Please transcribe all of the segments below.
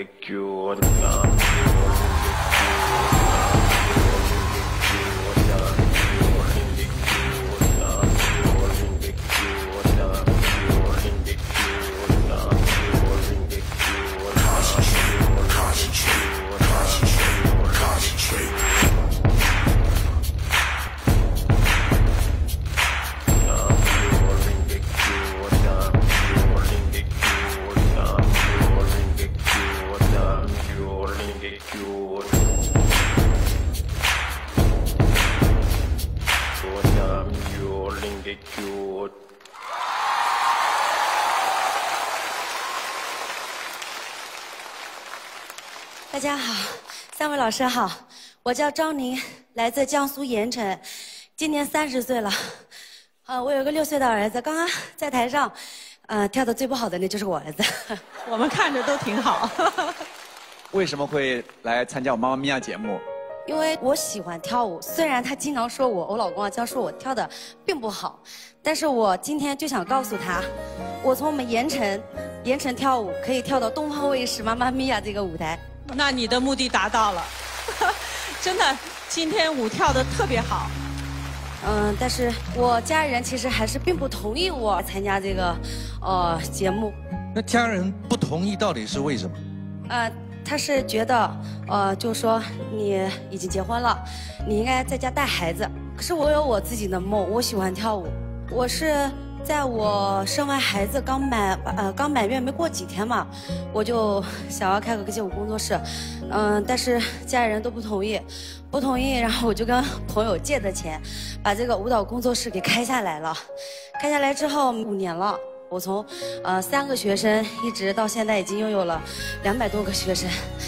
大家好，3位老师好，我叫张宁，来自江苏盐城，今年30岁了。我有个6岁的儿子，刚刚在台上，跳得最不好的那就是我儿子。 我们看着都挺好。 为什么会来参加我妈妈咪呀节目？ 因为我喜欢跳舞，虽然他经常说我老公啊，经常说我跳的并不好，但是我今天就想告诉他，我从我们盐城跳舞可以跳到东方卫视《妈妈咪呀》这个舞台。 那你的目的达到了，真的，今天舞跳得特别好。 但是我家人其实还是并不同意我参加这个节目。 那家人不同意到底是为什么？ 他是觉得就说你已经结婚了，你应该在家带孩子。可是我有我自己的梦，我喜欢跳舞。我是在我生完孩子刚满月没过几天嘛，我就想要开个街舞工作室，但是家里人都不同意，然后我就跟朋友借的钱，把这个舞蹈工作室给开下来了。开下来之后5年了，我从3个学生一直到现在已经拥有了200多个学生。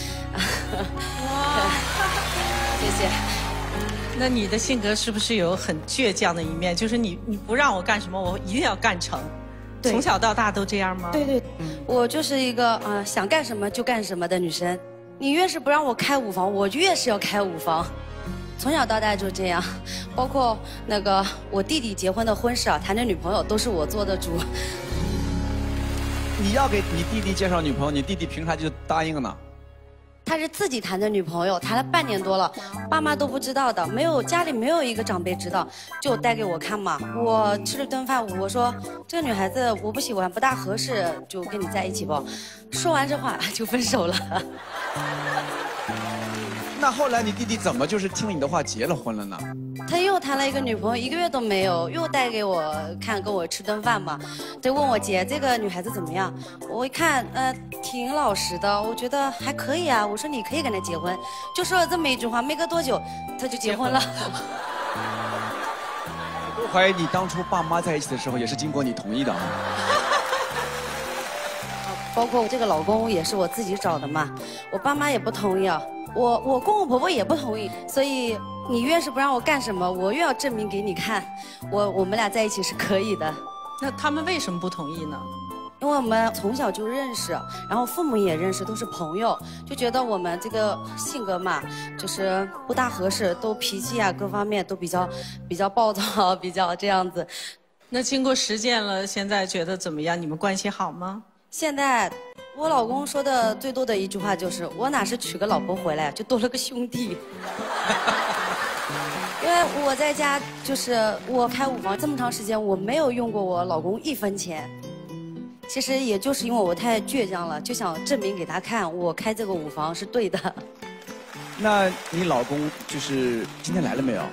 哇，谢谢。 那你的性格是不是有很倔强的一面？就是你不让我干什么，我一定要干成。从小到大都这样吗？ 对，我就是一个想干什么就干什么的女生。你越是不让我开舞房，我越是要开舞房。从小到大就这样，包括那个我弟弟结婚的婚事啊，谈的女朋友都是我做的主。 你要给你弟弟介绍女朋友，你弟弟凭啥就答应呢？ 他是自己谈的女朋友，谈了半年多了，爸妈都不知道的，家里没有一个长辈知道，就带给我看嘛。我吃了顿饭，我说这个女孩子我不喜欢，不大合适，就跟你在一起吧。说完这话就分手了。 那后来你弟弟怎么就是听了你的话结了婚了呢？ 他又谈了一个女朋友，1个月都没有，又带给我看，跟我吃顿饭嘛。他问我姐这个女孩子怎么样？我一看，挺老实的，我觉得还可以啊。我说你可以跟她结婚，就说了这么一句话，没隔多久他就结婚了。 我怀疑你当初爸妈在一起的时候也是经过你同意的啊。 包括我这个老公也是我自己找的嘛，我爸妈也不同意啊。我公公婆婆也不同意，所以你越是不让我干什么，我越要证明给你看，我们俩在一起是可以的。 那他们为什么不同意呢？ 因为我们从小就认识，然后父母也认识，都是朋友，就觉得我们这个性格嘛，就是不大合适，都脾气啊各方面都比较暴躁，比较这样子。 那经过实践了，现在觉得怎么样？你们关系好吗？ 现在我老公说的最多的一句话就是我哪是娶个老婆回来就多了个兄弟。因为我在家就是我开舞房这么长时间，我没有用过我老公1分钱。其实也就是因为我太倔强了，就想证明给他看，我开这个舞房是对的。 那你老公就是今天来了没有？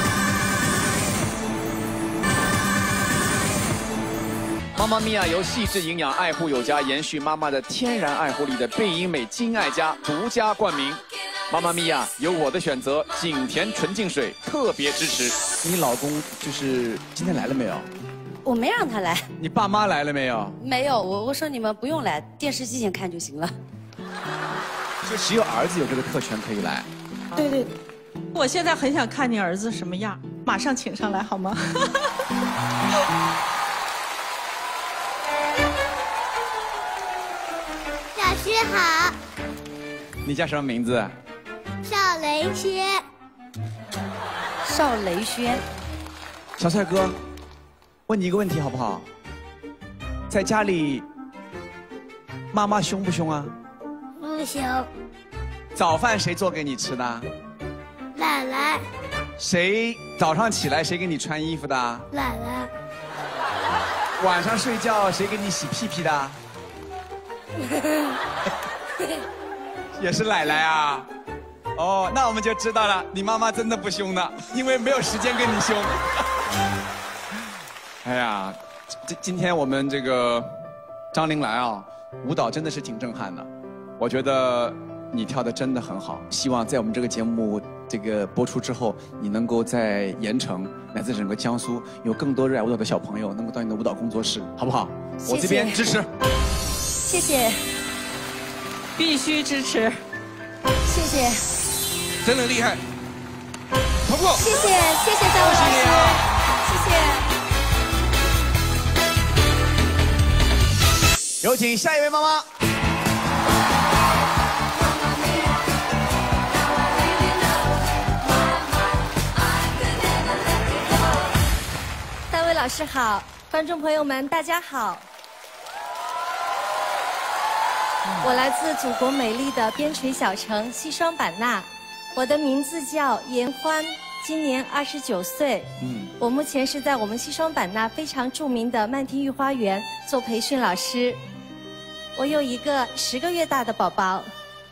妈妈咪呀由细致营养爱护有加延续妈妈的天然爱护力的贝因美金爱家独家冠名。妈妈咪呀有我的选择景田纯净水特别支持。你老公就是今天来了没有？ 我没让他来。 你爸妈来了没有？ 没有，我说你们不用来，电视机前看就行了。 就只有儿子有这个特权可以来。 对。 我现在很想看你儿子什么样，马上请上来好吗？ 老师好。 你叫什么名字？ 邵雷轩。 邵雷轩。 小帅哥，问你一个问题好不好？在家里，妈妈凶不凶啊？ 不行。 早饭谁做给你吃的？ 奶奶， 谁早上起来谁给你穿衣服的？ 奶奶， 晚上睡觉谁给你洗屁屁的？也是奶奶啊。哦，那我们就知道了，你妈妈真的不凶的，因为没有时间跟你凶。哎呀，今天我们这个张琳来啊，舞蹈真的是挺震撼的，我觉得你跳的真的很好。希望在我们这个节目这个播出之后，你能够在盐城乃至整个江苏有更多热爱舞蹈的小朋友能够到你的舞蹈工作室，好不好？ 谢谢我这边支持。 谢谢， 必须支持。 谢谢， 真的厉害，突破！ 谢谢，谢谢张老师，谢谢。 有请下一位妈妈。 大卫老师好，观众朋友们大家好。我来自祖国美丽的边陲小城西双版纳，我的名字叫严欢，今年29岁。我目前是在我们西双版纳非常著名的曼听玉花园做培训老师。我有一个10个月大的宝宝。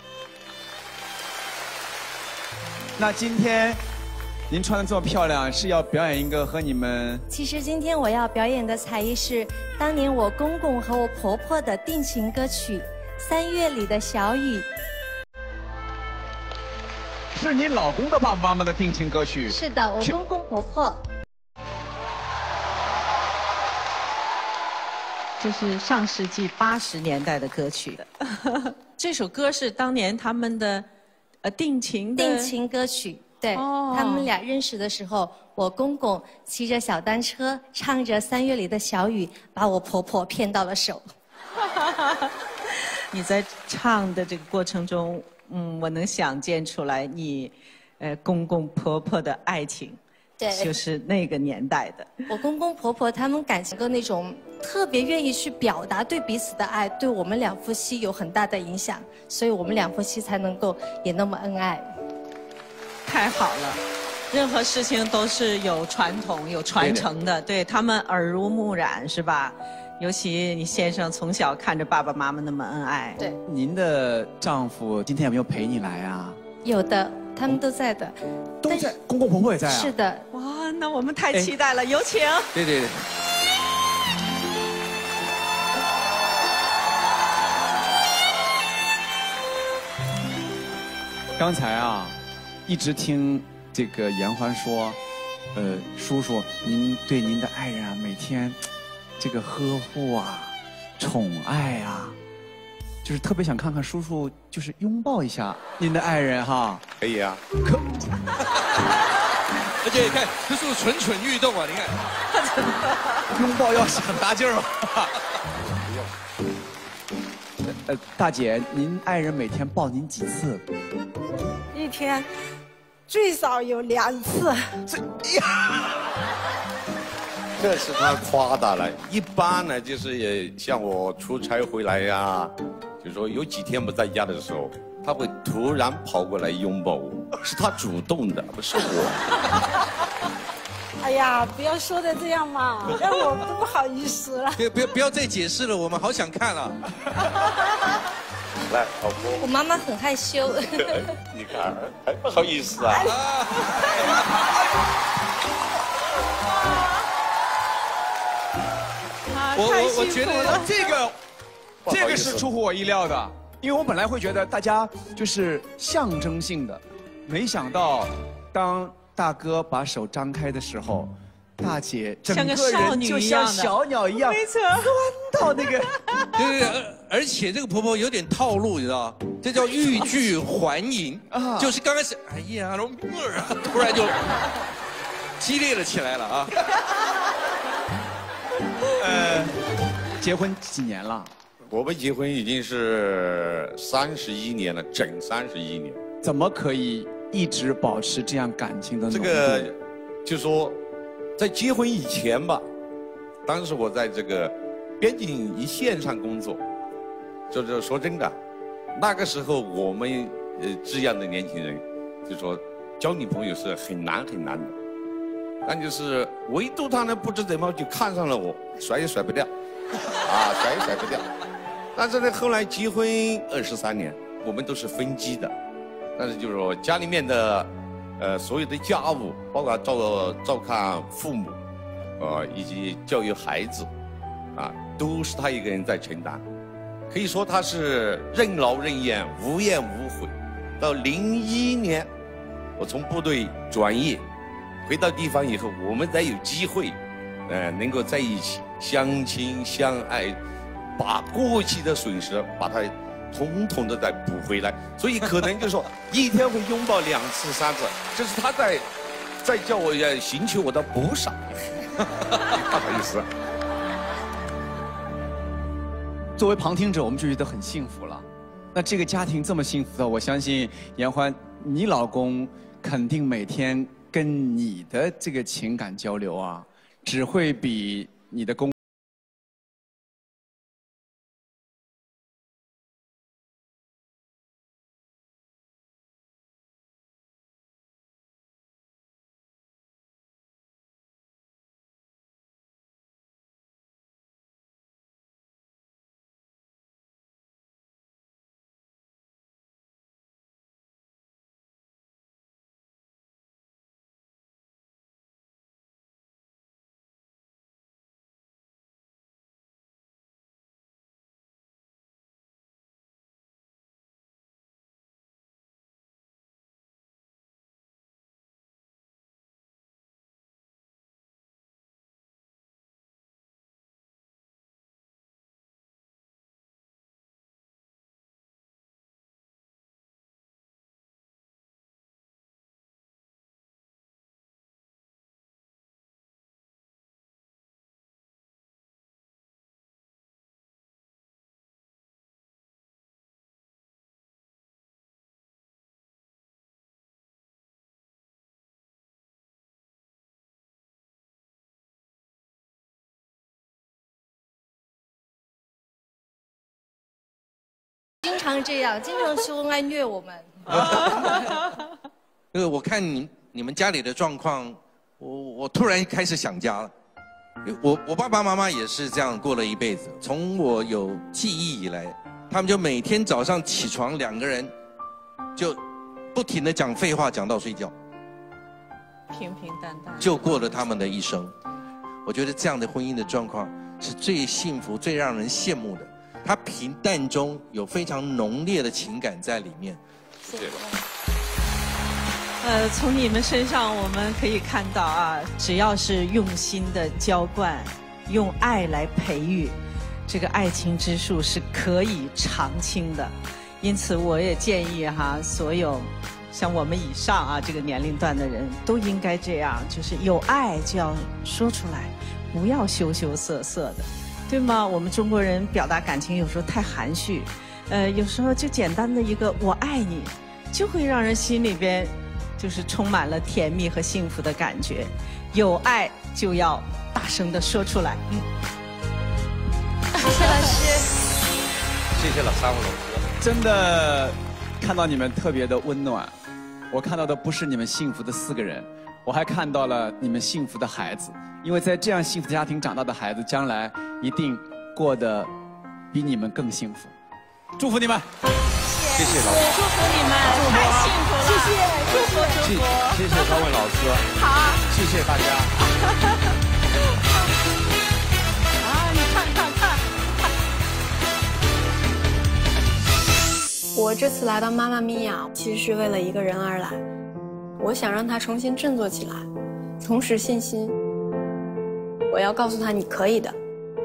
那今天您穿的这么漂亮，是要表演一个和你们…… 其实今天我要表演的才艺是当年我公公和我婆婆的定情歌曲《3月里的小雨》。 是你老公的爸爸妈妈的定情歌曲。 是的，我公公婆婆。 这是上世纪80年代的歌曲。这首歌是当年他们的定情歌曲。对，他们俩认识的时候，我公公骑着小单车，唱着3月里的小雨，把我婆婆骗到了手。 你在唱的这个过程中，我能想见出来你，公公婆婆的爱情， 对， 就是那个年代的。 我公公婆婆他们感情的那种特别愿意去表达对彼此的爱，对我们两夫妻有很大的影响，所以我们两夫妻才能够也那么恩爱。 太好了，任何事情都是有传统、有传承的，对他们耳濡目染，是吧？尤其你先生从小看着爸爸妈妈那么恩爱。 对。 您的丈夫今天有没有陪你来啊？ 有的，他们都在的。 都在，公公婆婆也在啊？ 是的。 哇，那我们太期待了，有请。 对对对。 刚才啊，一直听这个严欢说，叔叔，您对您的爱人啊，每天这个呵护啊，宠爱啊，就是特别想看看叔叔，就是拥抱一下您的爱人哈。 可以啊。 而且你看，这是蠢蠢欲动啊！你看， 拥抱要是很大劲儿吗？大姐，您爱人每天抱您几次？ 一天最少有2次。 这是他夸大了，一般呢就是也像我出差回来呀，就说有几天不在家的时候，他会突然跑过来拥抱我，是他主动的，不是我。 哎呀，不要说的这样嘛，让我都不好意思了。 不要再解释了，我们好想看啊。 来，老婆。 我妈妈很害羞。 你看，还不好意思啊。 我觉得这个是出乎我意料的，因为我本来会觉得大家就是象征性的，没想到当大哥把手张开的时候，大姐整个人就像小鸟一样， 没错， 钻到那个。 对，而且这个婆婆有点套路，你知道，这叫欲拒还迎，就是刚开始，哎呀，然后突然就激烈了起来了啊。 结婚几年了？ 我们结婚已经是31年了，整31年。 怎么可以一直保持这样感情的浓度？ 这个，就说，在结婚以前吧，当时我在这个边境一线上工作，就是说真的， 那个时候我们这样的年轻人，就说交女朋友是很难很难的。但就是唯独他呢不知怎么就看上了我，甩也甩不掉，甩也甩不掉。但是呢后来结婚23年，我们都是分居的，但是就是说家里面的所有的家务，包括照看父母，以及教育孩子，都是他一个人在承担。可以说他是任劳任怨，无怨无悔。到01年，我从部队转业，回到地方以后，我们才有机会，能够在一起相亲相爱，把过去的损失把它统统的再补回来。所以可能就是说一天会拥抱2次3次，这是他在叫我寻求我的补偿。不好意思。 作为旁听者，我们就觉得很幸福了。那这个家庭这么幸福的，我相信严欢，你老公肯定每天跟你的这个情感交流啊，只会比你的公经常这样，经常凶爱虐我们。 我看你们家里的状况，我突然开始想家了。我爸爸妈妈也是这样过了一辈子，从我有记忆以来，他们就每天早上起床2个人就不停地讲废话，讲到睡觉， 平平淡淡， 就过了他们的一生。我觉得这样的婚姻的状况是最幸福、最让人羡慕的。它平淡中有非常浓烈的情感在里面。 谢谢。 从你们身上我们可以看到啊，只要是用心的浇灌，用爱来培育，这个爱情之树是可以长青的。因此，我也建议所有像我们以上啊这个年龄段的人都应该这样，就是有爱就要说出来，不要羞羞涩涩的。对吗？我们中国人表达感情有时候太含蓄，有时候就简单的一个“我爱你”，就会让人心里边就是充满了甜蜜和幸福的感觉。有爱就要大声的说出来。 谢谢老师， 谢谢了3位老师。 真的看到你们特别的温暖，我看到的不是你们幸福的4个人，我还看到了你们幸福的孩子。因为在这样幸福的家庭长大的孩子，将来一定过得比你们更幸福。祝福你们！ 谢谢老师， 祝福你们，太幸福了！祝福！ 谢谢3位老师。 好， 谢谢大家。 你看。 我这次来到妈妈咪呀，其实是为了一个人而来。我想让他重新振作起来，重拾信心。我要告诉他，你可以的。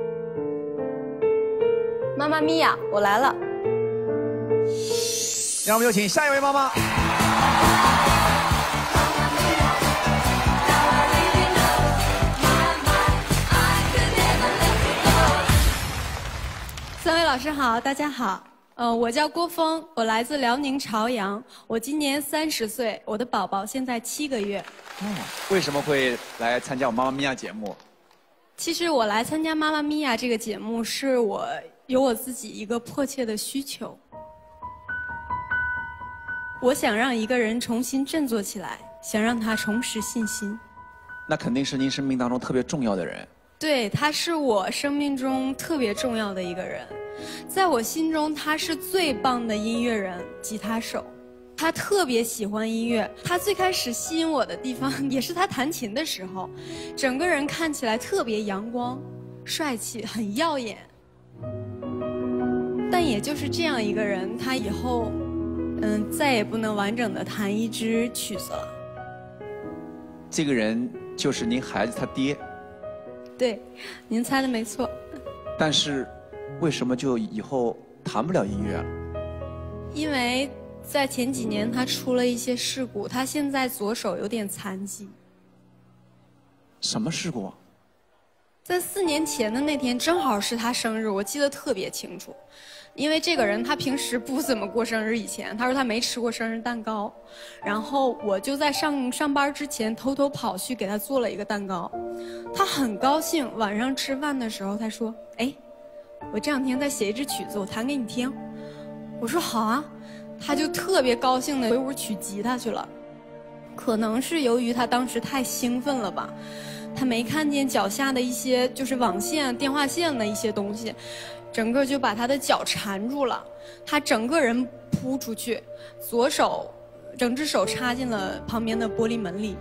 妈妈咪呀，我来了。 让我们有请下一位妈妈。 3位老师好，大家好。我叫郭峰，我来自辽宁朝阳，我今年30岁，我的宝宝现在7个月。 为什么会来参加我妈妈咪呀节目？ 其实我来参加妈妈咪呀这个节目，是我有我自己一个迫切的需求。 我想让一个人重新振作起来，想让他重拾信心。 那肯定是您生命当中特别重要的人。 对，他是我生命中特别重要的一个人，在我心中他是最棒的音乐人、吉他手。他特别喜欢音乐，他最开始吸引我的地方也是他弹琴的时候，整个人看起来特别阳光、帅气，很耀眼。但也就是这样一个人，他以后，再也不能完整的弹一支曲子了。 这个人就是您孩子他爹。 对，您猜的没错。 但是，为什么就以后弹不了音乐了？ 因为在前几年他出了一些事故，他现在左手有点残疾。 什么事故？ 在4年前的那天，正好是他生日，我记得特别清楚。因为这个人他平时不怎么过生日，以前他说他没吃过生日蛋糕，然后我就在上班之前偷偷跑去给他做了一个蛋糕，他很高兴。晚上吃饭的时候他说：“哎，我这2天在写一支曲子，我弹给你听。”我说：“好啊。”他就特别高兴的回屋取吉他去了。可能是由于他当时太兴奋了吧，他没看见脚下的一些就是网线、电话线的一些东西，整个就把他的脚缠住了。他整个人扑出去，左手整只手插进了旁边的玻璃门里。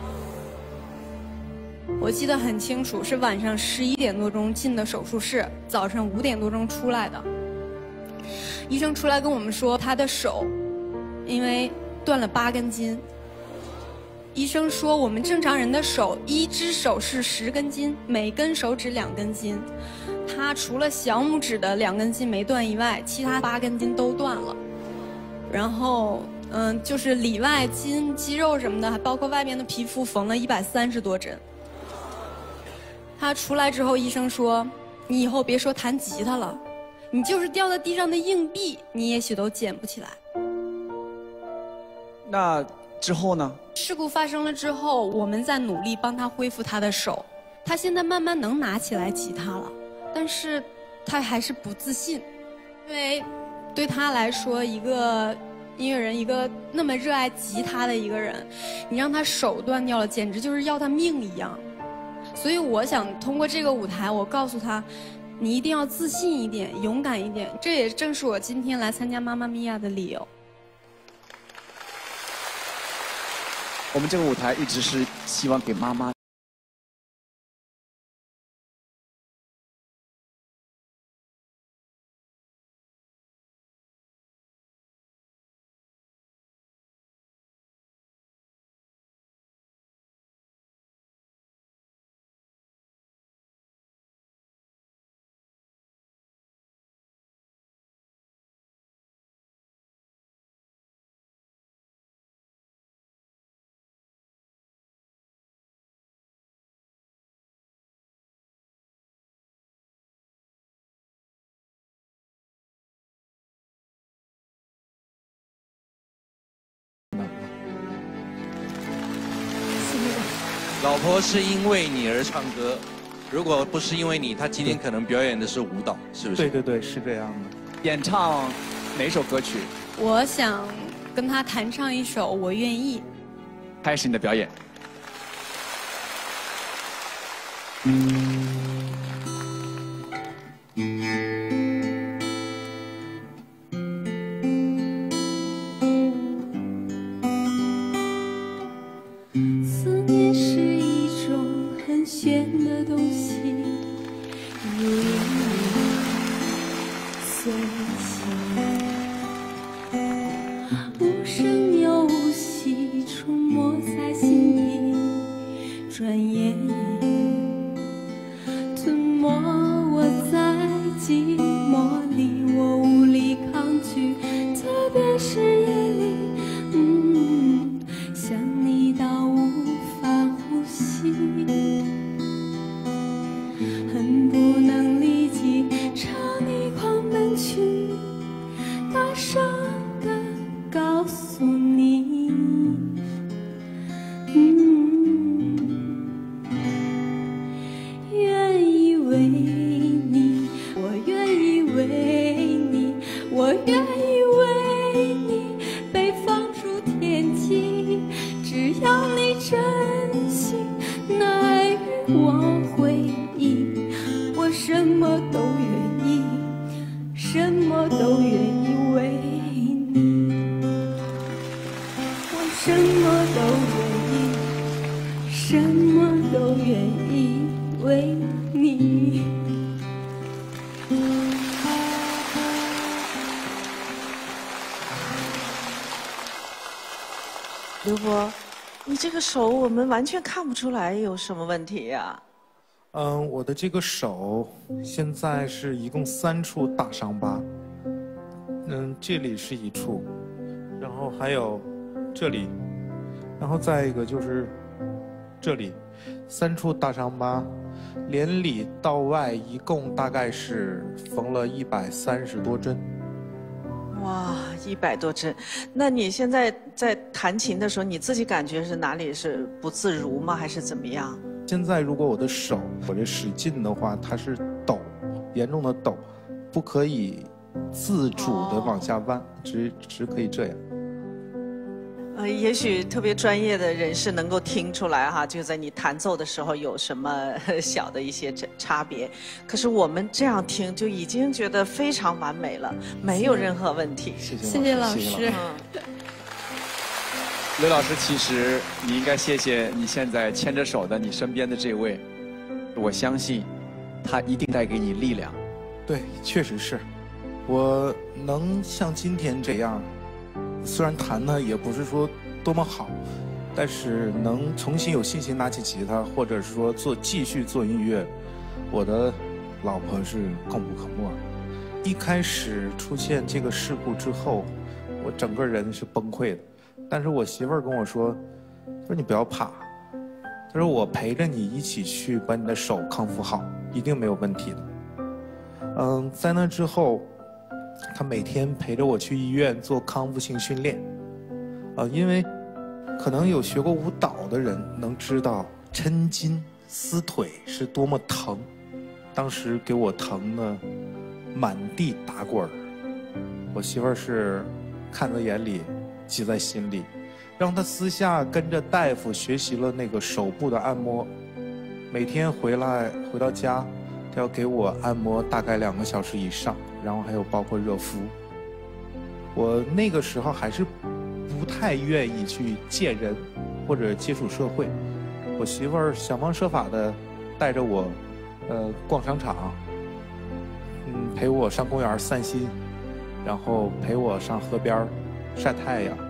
我记得很清楚，是晚上11点多钟进的手术室，早上5点多钟出来的。医生出来跟我们说，他的手因为断了8根筋。医生说，我们正常人的手，1只手是10根筋，每根手指2根筋。他除了小拇指的2根筋没断以外，其他8根筋都断了。然后，就是里外筋、肌肉什么的，还包括外面的皮肤，缝了130多针。他出来之后，医生说：“你以后别说弹吉他了。”你就是掉在地上的硬币，你也许都捡不起来。 那之后呢？ 事故发生了之后，我们在努力帮他恢复他的手。他现在慢慢能拿起来吉他了，但是他还是不自信，因为对他来说，一个音乐人，一个那么热爱吉他的一个人，你让他手断掉了，简直就是要他命一样。所以我想通过这个舞台，我告诉他，你一定要自信一点，勇敢一点。这也正是我今天来参加妈妈咪呀的理由。 我们这个舞台一直是希望给妈妈。 老婆是因为你而唱歌，如果不是因为你，她今天可能表演的是舞蹈，是不是？ 对对对，是这样的。 演唱哪首歌曲？ 我想跟他弹唱一首《我愿意》。 开始你的表演。 思念是一种很玄的东西，如烟随形，无声又无息，出没在心底，转眼刘波，你这个手我们完全看不出来有什么问题呀、 我的这个手现在是一共3处大伤疤。这里是1处，然后还有这里，然后再一个就是这里，3处大伤疤，连里到外一共大概是缝了130多针。 哇，100多针。那你现在在弹琴的时候，你自己感觉是哪里是不自如吗？还是怎么样？ 现在如果我的手我这使劲的话，它是抖，严重的抖，不可以自主的往下弯，只可以这样。 也许特别专业的人士能够听出来哈，就在你弹奏的时候有什么小的一些差别。可是我们这样听就已经觉得非常完美了，没有任何问题。 谢谢老师。 刘老师，其实你应该谢谢你现在牵着手的你身边的这位，我相信他一定带给你力量。 对，确实是，我能像今天这样。虽然弹的也不是说多么好，但是能重新有信心拿起吉他，或者是说继续做音乐，我的老婆是功不可没。一开始出现这个事故之后，我整个人是崩溃的。但是我媳妇儿跟我说你不要怕，她说我陪着你一起去把你的手康复好，一定没有问题的。在那之后。他每天陪着我去医院做康复性训练，因为可能有学过舞蹈的人能知道抻筋撕腿是多么疼，当时给我疼的满地打滚儿，我媳妇儿是看在眼里，记在心里，让她私下跟着大夫学习了那个手部的按摩，每天回到家，她要给我按摩大概2个小时以上。然后还有包括热敷，我那个时候还是不太愿意去见人或者接触社会。我媳妇儿想方设法的带着我，逛商场，陪我上公园散心，然后陪我上河边晒太阳。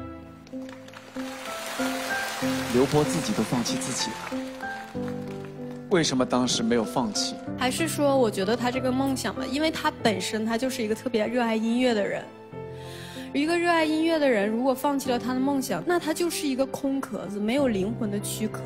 刘波自己都放弃自己了。为什么当时没有放弃？ 还是说，我觉得他这个梦想吧，因为他本身他就是一个特别热爱音乐的人。一个热爱音乐的人，如果放弃了他的梦想，那他就是一个空壳子，没有灵魂的躯壳。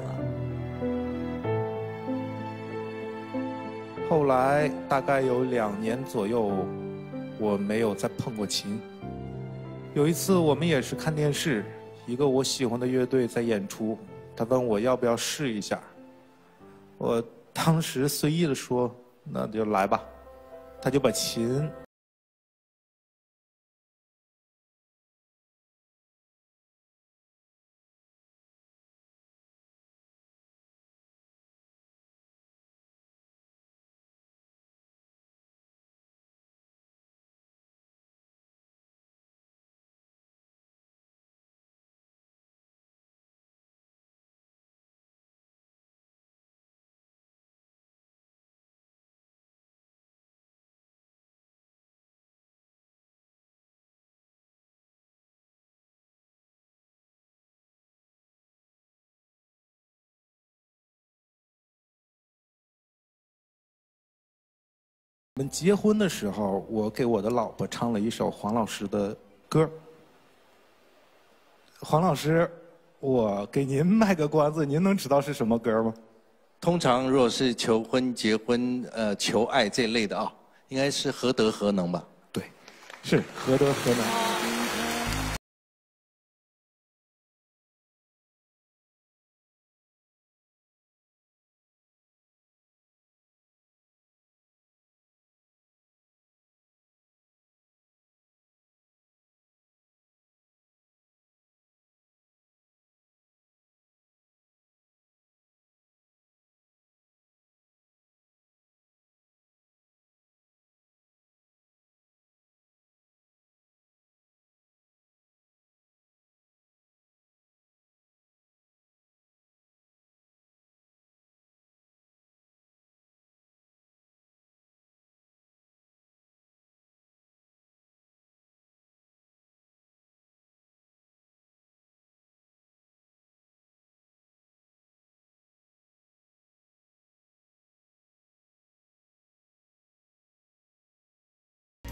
后来大概有2年左右，我没有再碰过琴。有一次我们也是看电视，一个我喜欢的乐队在演出，他问我要不要试一下。我当时随意的说：“那就来吧。”他就把琴我们结婚的时候，我给我的老婆唱了一首黄老师的歌。黄老师，我给您卖个关子，您能知道是什么歌吗？ 通常如果是求婚、结婚、求爱这类的啊，应该是何德何能吧？ 对，是何德何能。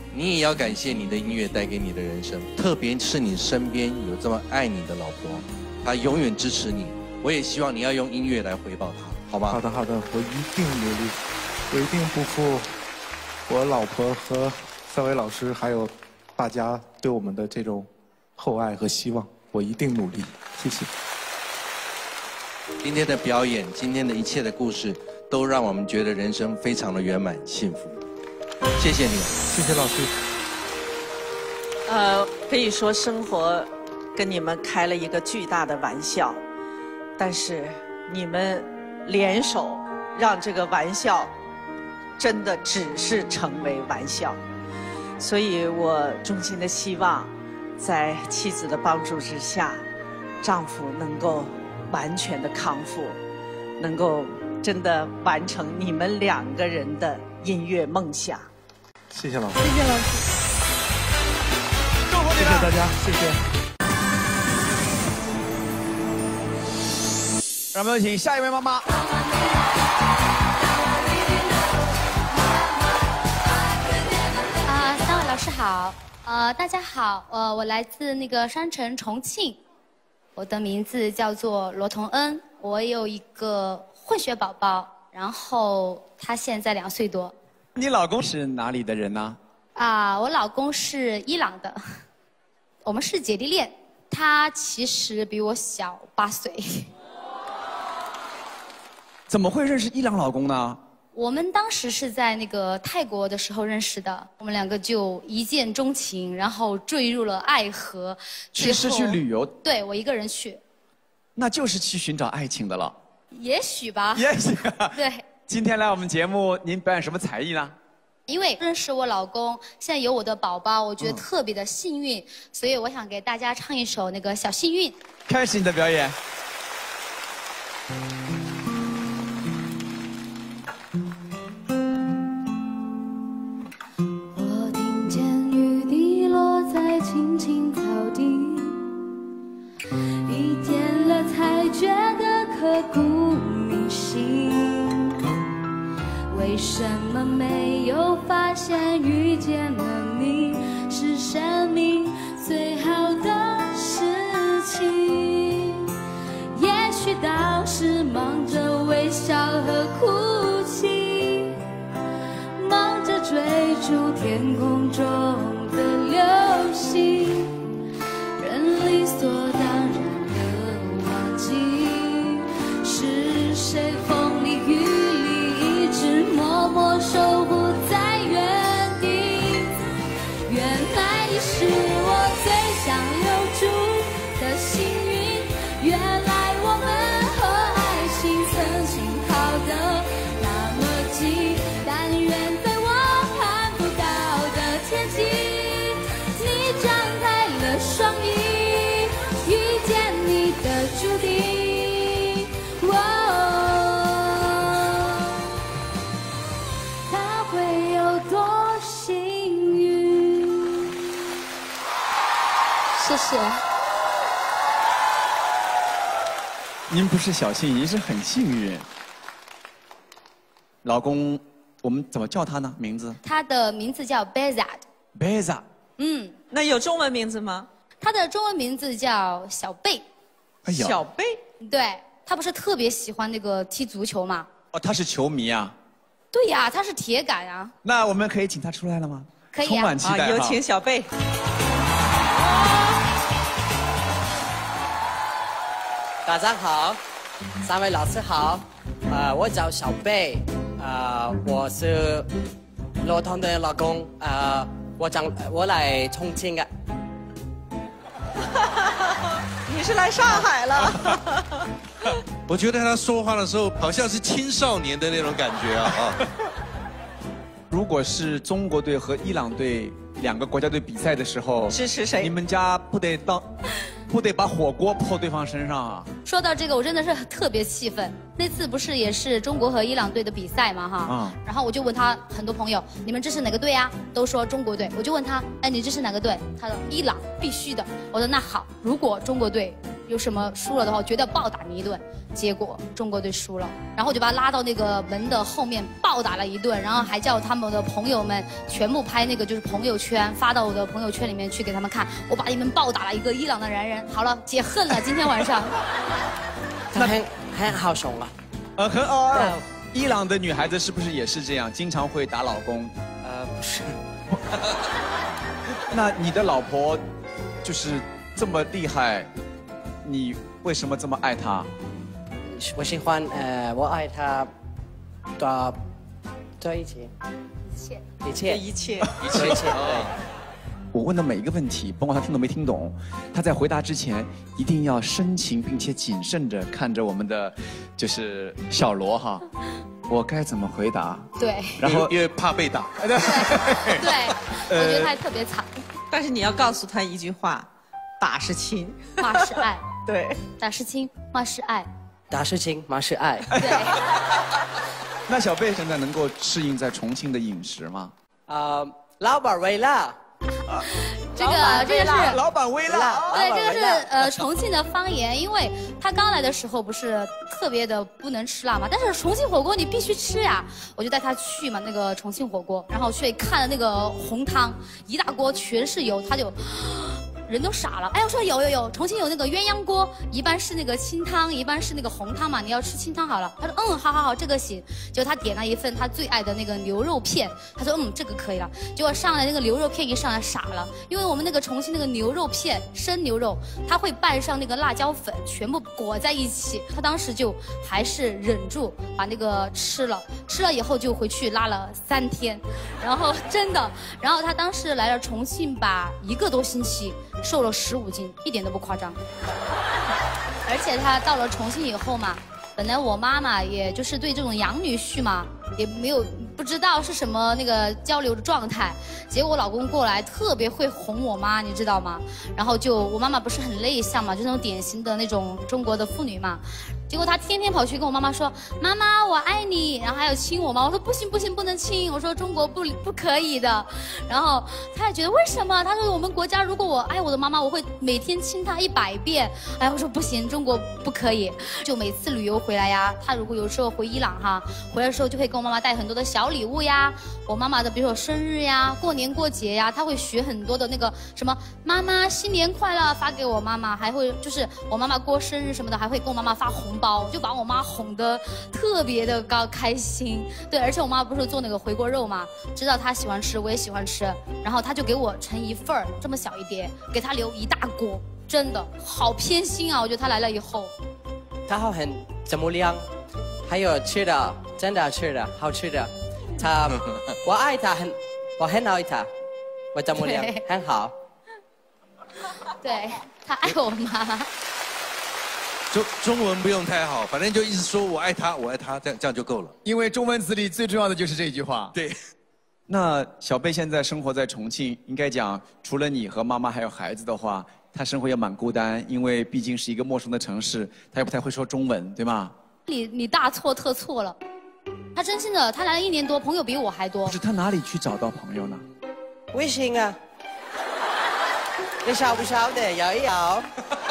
你也要感谢你的音乐带给你的人生，特别是你身边有这么爱你的老婆，她永远支持你。我也希望你要用音乐来回报她，好吗？ 好的，好的，我一定努力，我一定不负我老婆和3位老师，还有大家对我们的这种厚爱和希望，我一定努力，谢谢。 今天的表演，今天的一切的故事，都让我们觉得人生非常的圆满幸福。谢谢你， 谢谢老师。 可以说生活跟你们开了一个巨大的玩笑，但是你们联手让这个玩笑真的只是成为玩笑。所以我衷心的希望，在妻子的帮助之下，丈夫能够完全的康复，能够真的完成你们2个人的音乐梦想。 谢谢老师， 谢谢老师， 祝福你们， 谢谢大家，谢谢。 让我们有请下一位妈妈。 3位老师好，大家好，我来自那个山城重庆，我的名字叫做罗同恩，我有一个混血宝宝，然后他现在2岁多。 你老公是哪里的人呢？ 我老公是伊朗的，我们是姐弟恋，他其实比我小8岁。 怎么会认识伊朗老公呢？ 我们当时是在那个泰国的时候认识的，我们2个就一见钟情，然后坠入了爱河。 是去旅游？ 对，我一个人去。 那就是去寻找爱情的了。 也许吧。 也许。 对。 今天来我们节目，您表演什么才艺呢？ 因为认识我老公，现在有我的宝宝，我觉得特别的幸运，所以我想给大家唱一首那个《小幸运》。 开始你的表演。 我听见雨滴落在青青草地，遇见了才觉得刻骨铭心。为什么没有发现遇见了你是生命最好的事情？也许当时忙着微笑和哭泣，忙着追逐天空中的流星，人理所当然的忘记是谁风里雨里一直默默守护在原地。原来你是我最想留住的幸运，原来我们和爱情曾经靠得那么近，但愿在我看不到的天际，你张开了双翼，遇见你的注定。他会有多幸运？ 谢谢。 您不是小幸运，您是很幸运。老公，我们怎么叫他呢？名字？ 他的名字叫 Bezad。 嗯，那有中文名字吗？ 他的中文名字叫小贝。 哎呀， 小贝。 对，他不是特别喜欢那个踢足球嘛？ 哦，他是球迷啊。 对呀，他是铁杆啊。 那我们可以请他出来了吗？ 可以啊。 充满期待。 有请小贝。 大家好，3位老师好，我叫小贝，我是罗同的老公，我来重庆的。 你是来上海了？ 我觉得他说话的时候好像是青少年的那种感觉啊！ 如果是中国队和伊朗队2个国家队比赛的时候， 支持谁？ 你们家不得把火锅泼对方身上啊！ 说到这个，我真的是特别气愤。那次不是也是中国和伊朗队的比赛嘛，哈。然后我就问他很多朋友，你们支持哪个队啊？都说中国队。我就问他，哎，你支持哪个队？他说伊朗，必须的。我说那好，如果中国队有什么输了的话，我绝对要暴打你一顿。结果中国队输了，然后我就把他拉到那个门的后面暴打了一顿，然后还叫他们的朋友们全部拍那个就是朋友圈，发到我的朋友圈里面去给他们看，我把你们暴打了一个伊朗的男人。好了，解恨了，今天晚上。 他很好凶啊。 很伊朗的女孩子是不是也是这样，经常会打老公？ 不是。 那你的老婆就是这么厉害，你为什么这么爱她？ 我喜欢我爱她多一切。一切。对。 我问的每一个问题，甭管他听懂没听懂，他在回答之前一定要深情并且谨慎着看着我们的，就是小罗哈，我该怎么回答？ 对， 然后因为怕被打。 对，我觉得他特别惨。 但是你要告诉他一句话：打是亲， 骂是爱。 对， 打是亲，骂是爱。 打是亲，骂是爱。 对。 那小贝现在能够适应在重庆的饮食吗？ 老板微辣。 这个是老板微辣， 对，这个是重庆的方言，因为他刚来的时候不是特别的不能吃辣嘛，但是重庆火锅你必须吃呀，我就带他去嘛那个重庆火锅，然后去看了那个红汤，一大锅全是油，他就。人都傻了，哎，我说有，重庆有那个鸳鸯锅，一般是那个清汤，一般是那个红汤嘛，你要吃清汤好了。他说好，这个行。结果他点了一份他最爱的那个牛肉片，他说这个可以了。结果上来那个牛肉片一上来傻了，因为我们那个重庆那个牛肉片生牛肉，他会拌上那个辣椒粉，全部裹在一起。他当时就还是忍住把那个吃了以后就回去拉了3天，然后真的，然后他当时来了重庆吧1个多星期。瘦了15斤，一点都不夸张。而且他到了重庆以后嘛，本来我妈妈也就是对这种养女婿嘛，也不知道是什么那个交流的状态。结果我老公过来特别会哄我妈，你知道吗？然后我妈妈不是很内向嘛，就那种典型的那种中国的妇女嘛。结果他天天跑去跟我妈妈说：“妈妈，我爱你。”然后还要亲我妈。我说：“不行，不能亲。”我说：“中国不可以的。”然后他也觉得为什么？他说：“我们国家如果我爱我的妈妈，我会每天亲她100遍。”哎，我说不行，中国不可以。就每次旅游回来呀，他如果有时候回伊朗哈，回来的时候就会跟我妈妈带很多的小礼物呀。我妈妈的，比如说生日呀、过年过节呀，他会学很多的那个什么“妈妈新年快乐”发给我妈妈，还会就是我妈妈过生日什么的，还会给我妈妈发红包，就把我妈哄得特别的开心。对，而且我妈不是做那个回锅肉嘛，知道她喜欢吃，我也喜欢吃，然后她就给我盛一份儿，这么小一碟，给她留一大锅，真的好偏心啊！我觉得她来了以后， 她很怎么样？还有吃的，真的吃的好吃的，我爱她，我很爱她，我怎么样？很好。 对，她爱我妈。 中文不用太好，反正就一直说我爱他，我爱他，这样就够了。 因为中文词里最重要的就是这句话。 对。 那小贝现在生活在重庆，应该讲除了你和妈妈还有孩子的话，他生活也蛮孤单，因为毕竟是一个陌生的城市，他也不太会说中文，对吗？ 你大错特错了，他真心的，他来了1年多，朋友比我还多。 不是他哪里去找到朋友呢？ 微信啊。你晓不晓得？摇一摇。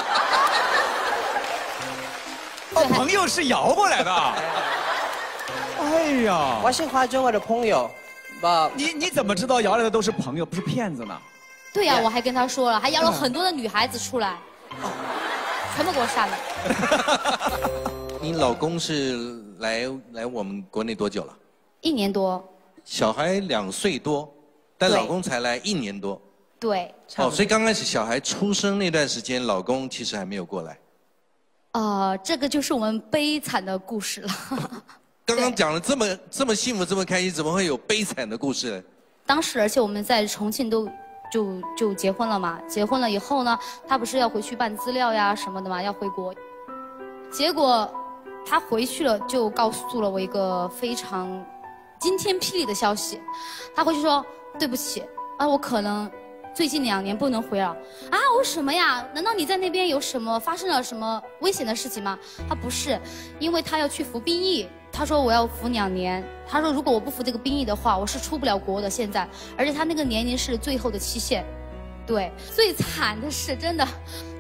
朋友是摇过来的。哎呀， 我喜欢中国的朋友。 你怎么知道摇来的都是朋友，不是骗子呢？ 对呀，我还跟他说了，还摇了很多的女孩子出来，全部给我删了。 你老公是来我们国内多久了 ？1年多。 小孩2岁多，但老公才来1年多。 对。 哦，所以刚开始小孩出生那段时间，老公其实还没有过来。 这个就是我们悲惨的故事了。 刚刚讲了这么幸福，这么开心，怎么会有悲惨的故事呢？ 当时，而且我们在重庆都就结婚了嘛。结婚了以后呢，他不是要回去办资料呀什么的嘛，要回国。结果他回去了，就告诉了我一个非常惊天霹雳的消息。他回去说：“对不起啊，我可能最近2年不能回了。”啊，为什么呀？难道你在那边发生了什么危险的事情吗？他不是，因为他要去服兵役。他说我要服2年。他说如果我不服这个兵役的话，我是出不了国的。现在，而且他那个年龄是最后的期限。对，最惨的是真的，就是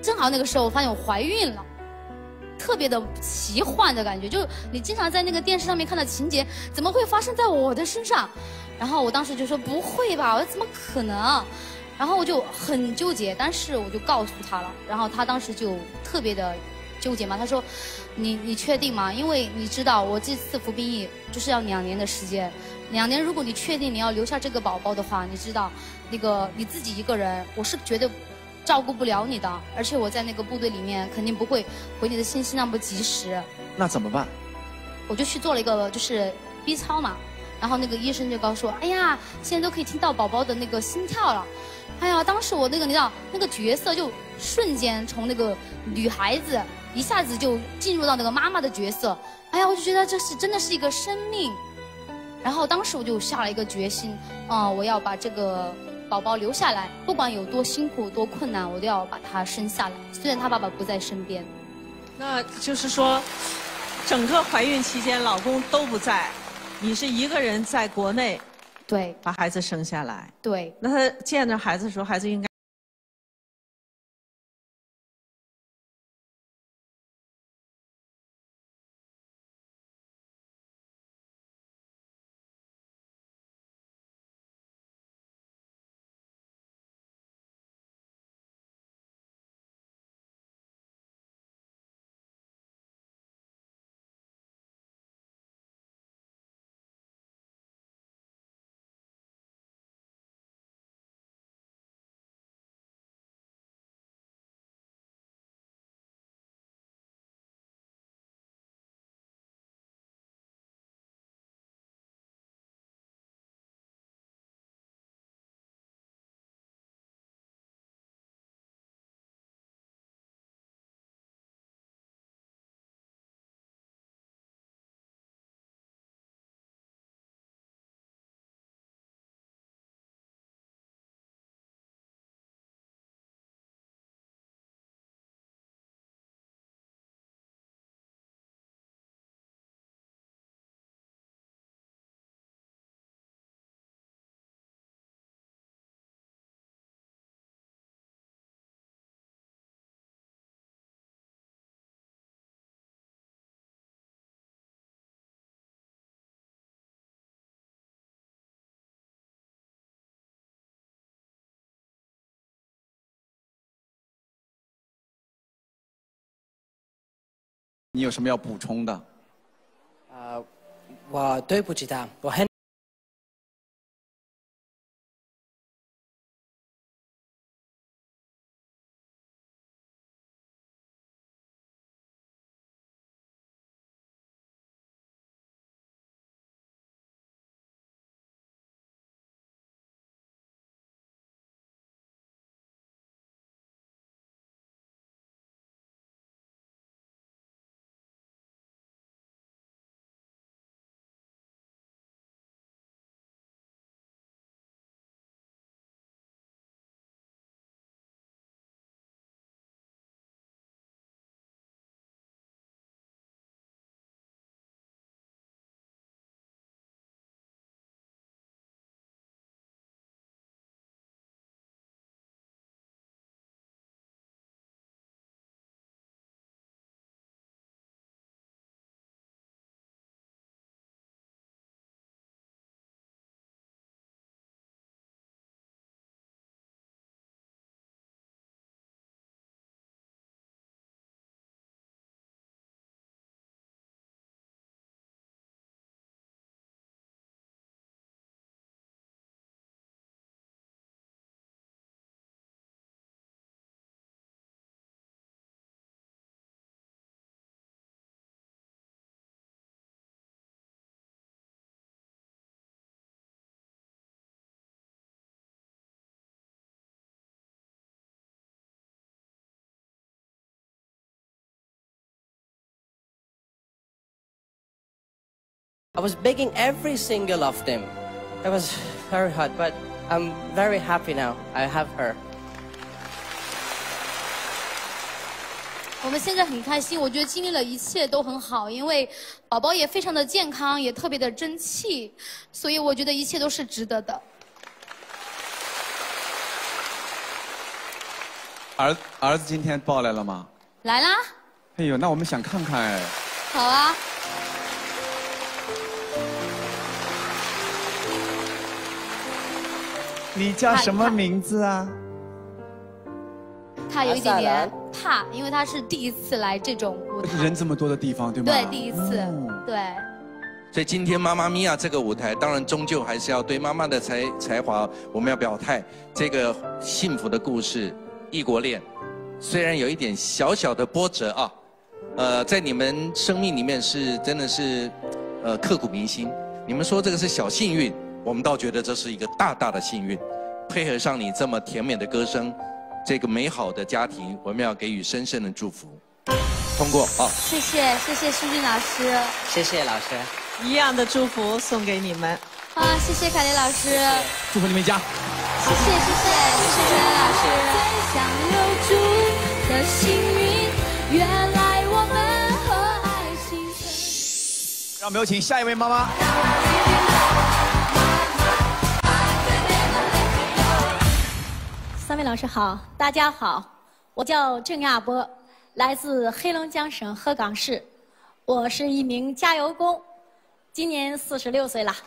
正好那个时候我发现我怀孕了，特别的奇幻的感觉，就是你经常在那个电视上面看到情节，怎么会发生在我的身上？然后我当时就说不会吧，我说怎么可能？然后我就很纠结，但是我就告诉他了，然后他当时就特别的纠结嘛，他说你确定吗？因为你知道我这次服兵役就是要2年的时间，2年如果你确定你要留下这个宝宝的话，你知道那个你自己一个人，我是绝对照顾不了你的，而且我在那个部队里面肯定不会回你的信息那么及时。 那怎么办？ 我就去做了一个就是B 超嘛，然后那个医生就告诉我，哎呀，现在都可以听到宝宝的那个心跳了。哎呀，当时我那个你知道那个角色就瞬间从那个女孩子一下子就进入到那个妈妈的角色。哎呀，我就觉得这是真的是一个生命。然后当时我就下了一个决心，我要把这个宝宝留下来，不管有多辛苦多困难，我都要把他生下来。虽然他爸爸不在身边。 那就是说，整个怀孕期间老公都不在，你是一个人在国内， 对， 把孩子生下来。 对。 那他见着孩子的时候，孩子应该。 你有什么要补充的？ 我对不起他，我很。I was begging every single of them. It was very hard, but I'm very happy now. I have her. 我们现在很开心，我觉得经历了一切都很好，因为宝宝也非常的健康，也特别的争气，所以我觉得一切都是值得的。 儿子今天抱来了吗？ 来啦。 哎呦，那我们想看看哎。 好啊。 你叫什么名字啊？ 他有一点点怕，因为他是第一次来这种舞台。 人这么多的地方，对吗？ 对，第一次，对。 所以今天妈妈咪呀这个舞台，当然终究还是要对妈妈的才华，我们要表态。这个幸福的故事，异国恋，虽然有一点小小的波折啊，在你们生命里面是真的是，刻骨铭心。你们说这个是小幸运，我们倒觉得这是一个大大的幸运。配合上你这么甜美的歌声，这个美好的家庭，我们要给予深深的祝福。通过啊！ 谢谢舒俊老师， 谢谢老师。 一样的祝福送给你们。 啊，谢谢凯丽老师， 祝福你们一家。 谢谢凯丽老师。 最想留住的幸运，原来我们和爱情。 让我们有请下一位妈妈。 三位老师好，大家好，我叫郑亚波，来自黑龙江省鹤岗市，我是一名加油工，今年46岁了。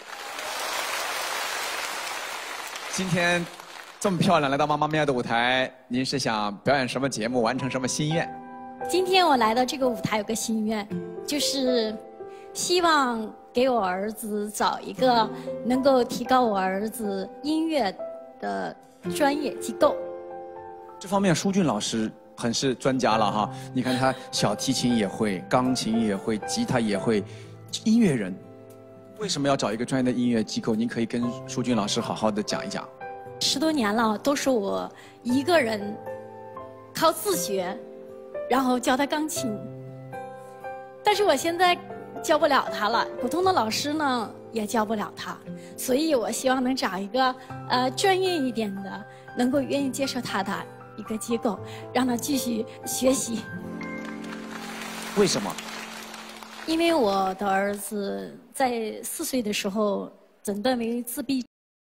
今天这么漂亮来到妈妈咪呀的舞台，您是想表演什么节目，完成什么心愿？ 今天我来到这个舞台有个心愿，就是希望给我儿子找一个能够提高我儿子音乐的专业机构。 这方面舒俊老师很是专家了哈。你看他小提琴也会，钢琴也会，吉他也会，音乐人为什么要找一个专业的音乐机构？您可以跟舒俊老师好好的讲一讲。 10多年了，都是我一个人靠自学，然后教他钢琴。但是我现在教不了他了，普通的老师呢也教不了他，所以我希望能找一个专业一点的，能够愿意接受他的一个机构，让他继续学习。 为什么？ 因为我的儿子在4岁的时候诊断为自闭。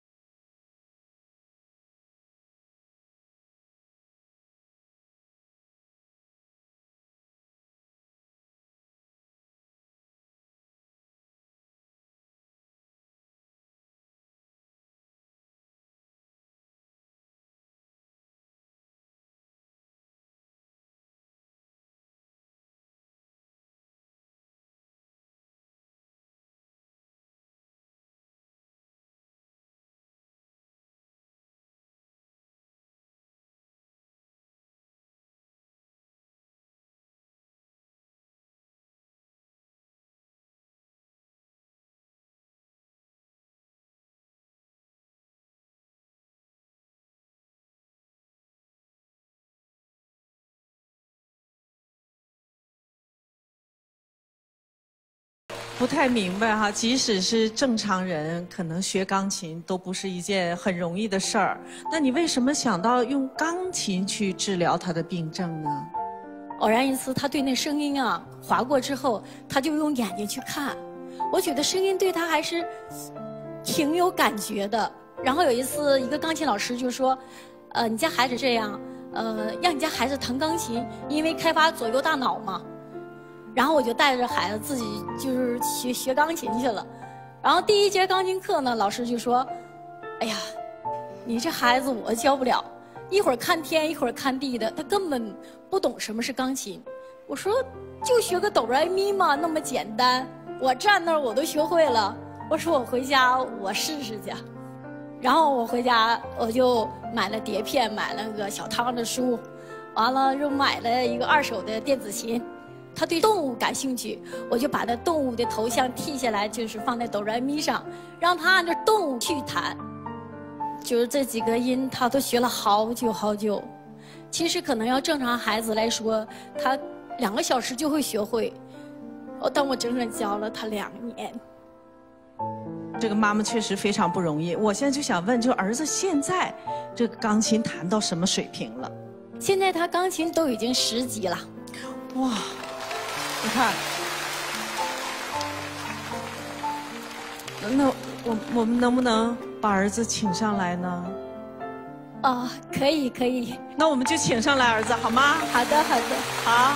不太明白哈，即使是正常人，可能学钢琴都不是一件很容易的事儿。那你为什么想到用钢琴去治疗他的病症呢？ 偶然一次，他对那声音啊划过之后，他就用眼睛去看。我觉得声音对他还是挺有感觉的。然后有一次，一个钢琴老师就说：“你家孩子这样，让你家孩子弹钢琴，因为开发左右大脑嘛。”然后我就带着孩子自己就是学钢琴去了。然后第1节钢琴课呢，老师就说：“哎呀，你这孩子我教不了，一会儿看天一会儿看地的，他根本不懂什么是钢琴。”我说：“就学个哆来咪嘛，那么简单，我站那儿我都学会了。”我说：“我回家我试试去。”然后我回家我就买了碟片，买了个小汤的书，完了又买了一个2手的电子琴。他对动物感兴趣，我就把那动物的头像剃下来，就是放在哆来咪上，让他按照动物去弹。就是这几个音，他都学了好久好久。其实可能要正常孩子来说，他2个小时就会学会，但我整整教了他2年。 这个妈妈确实非常不容易。我现在就想问，就儿子现在这个钢琴弹到什么水平了？ 现在他钢琴都已经10级了。 哇！你看，那我们能不能把儿子请上来呢？ 哦，可以可以。 那我们就请上来儿子好吗？ 好的好的。 好。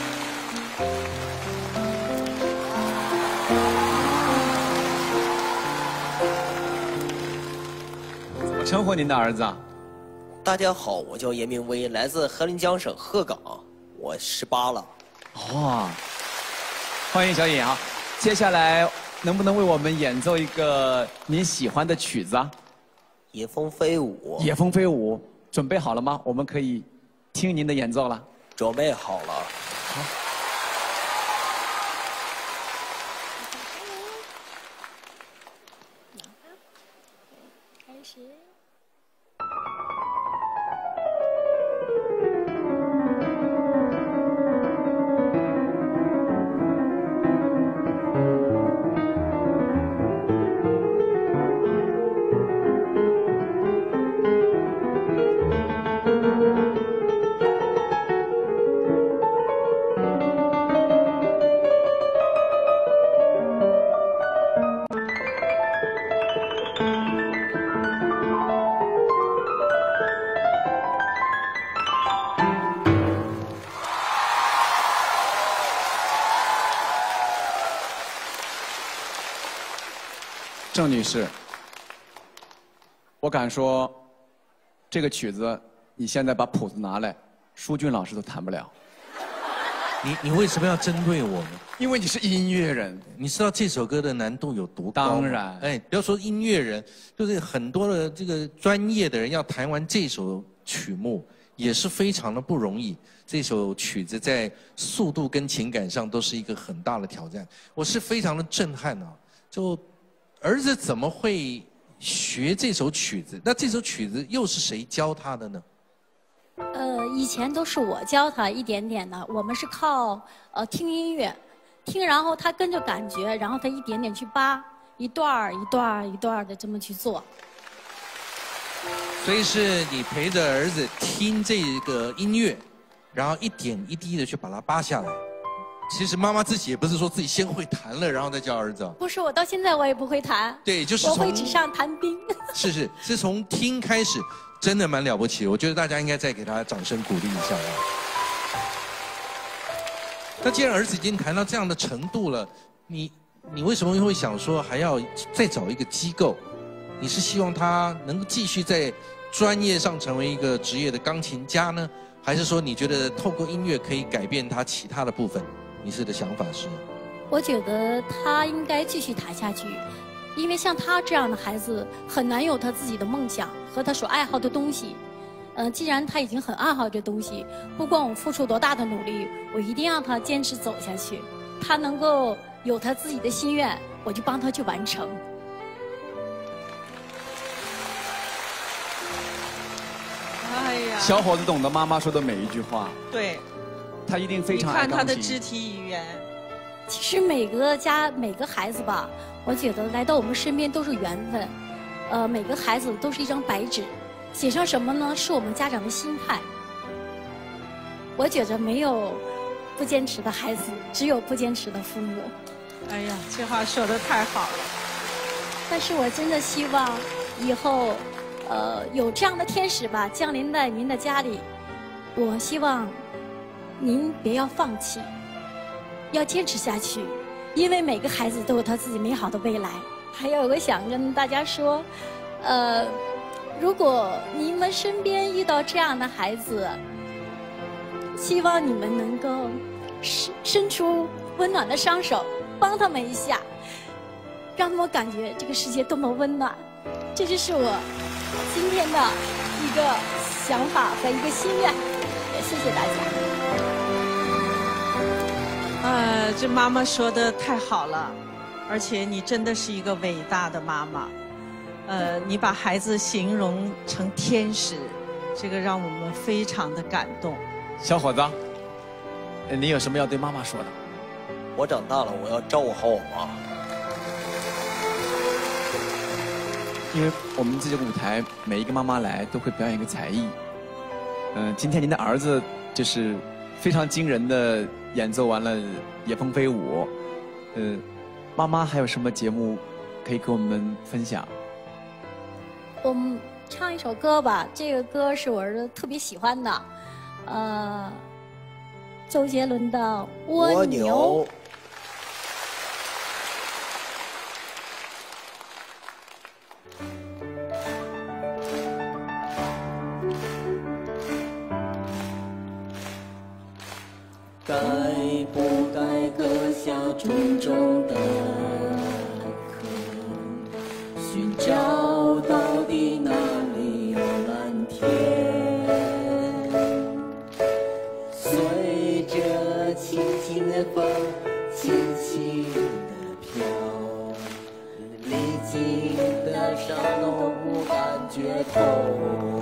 怎么称呼您的儿子啊？ 大家好，我叫严明威，来自河南江省鹤岗，我18了。 哇，欢迎小尹啊！接下来能不能为我们演奏一个您喜欢的曲子啊？ 野蜂飞舞。 野蜂飞舞，准备好了吗？我们可以听您的演奏了。 准备好了。 好。 开始。 郑女士，我敢说，这个曲子你现在把谱子拿来，舒俊老师都弹不了。 你为什么要针对我呢？ 因为你是音乐人， 你知道这首歌的难度有多高吗？ 当然， 哎，不要说音乐人，就是很多的这个专业的人要弹完这首曲目，也是非常的不容易。这首曲子在速度跟情感上都是一个很大的挑战，我是非常的震撼啊！就儿子怎么会学这首曲子？那这首曲子又是谁教他的呢？ 以前都是我教他一点点的，我们是靠听音乐，听，然后他跟着感觉，然后他一点点去扒，一段儿一段儿一段儿的这么去做。 所以是你陪着儿子听这个音乐，然后一点一滴的去把它扒下来。其实妈妈自己也不是说自己先会弹了，然后再教儿子。 不是，我到现在我也不会弹。 对，就是我会纸上谈兵。 是从听开始，真的蛮了不起。我觉得大家应该再给他掌声鼓励一下。那既然儿子已经弹到这样的程度了，你为什么会想说还要再找一个机构？你是希望他能够继续在专业上成为一个职业的钢琴家呢，还是说你觉得透过音乐可以改变他其他的部分？你的想法是？ 我觉得他应该继续弹下去，因为像他这样的孩子很难有他自己的梦想和他所爱好的东西。既然他已经很爱好这东西，不管我付出多大的努力，我一定让他坚持走下去。他能够有他自己的心愿，我就帮他去完成。 哎呀， 小伙子懂得妈妈说的每一句话。 对。 他一定非常爱钢琴。 你看他的肢体语言。 其实每个孩子吧，我觉得来到我们身边都是缘分。每个孩子都是一张白纸，写上什么呢？是我们家长的心态。我觉着没有不坚持的孩子，只有不坚持的父母。 哎呀，这话说得太好了。 但是我真的希望以后，有这样的天使吧降临在您的家里。我希望您别要放弃，要坚持下去，因为每个孩子都有他自己美好的未来。还有我想跟大家说，如果你们身边遇到这样的孩子，希望你们能够伸出温暖的双手，帮他们一下，让他们感觉这个世界多么温暖。这就是我今天的一个想法和一个心愿，也谢谢大家。 这妈妈说的太好了，而且你真的是一个伟大的妈妈。你把孩子形容成天使，这个让我们非常的感动。 小伙子，你有什么要对妈妈说的？ 我长大了，我要照顾好我妈。 因为我们这个舞台，每一个妈妈来都会表演一个才艺。今天您的儿子就是非常惊人的演奏完了《野蜂飞舞》。妈妈还有什么节目可以跟我们分享？ 我们唱一首歌吧，这个歌是我儿子特别喜欢的，周杰伦的《蜗牛》。 该不该割下重重的壳，寻找到底哪里有蓝天？随着轻轻的风，轻轻的飘，历经的伤都不感觉痛。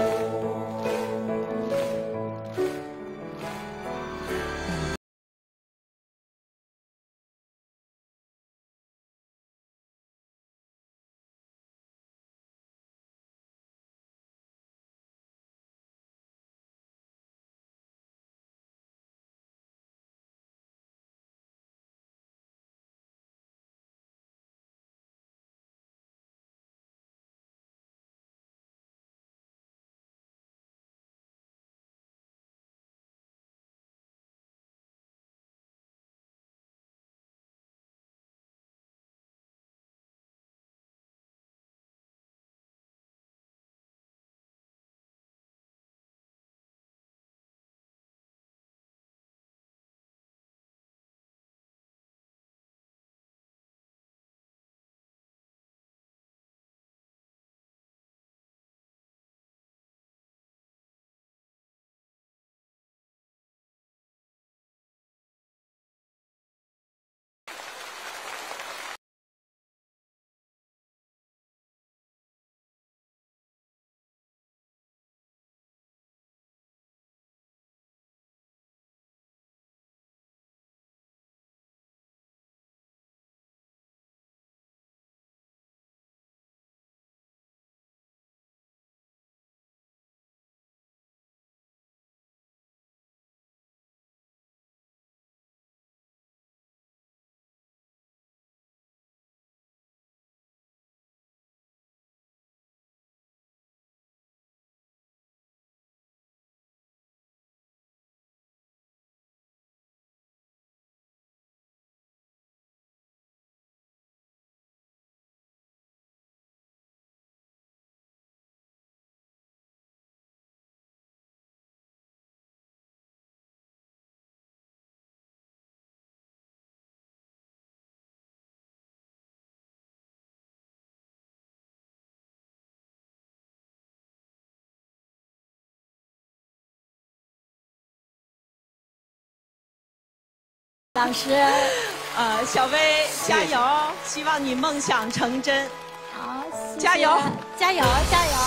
老师， 小薇加油，希望你梦想成真。 好，谢谢加油， 加油，加油！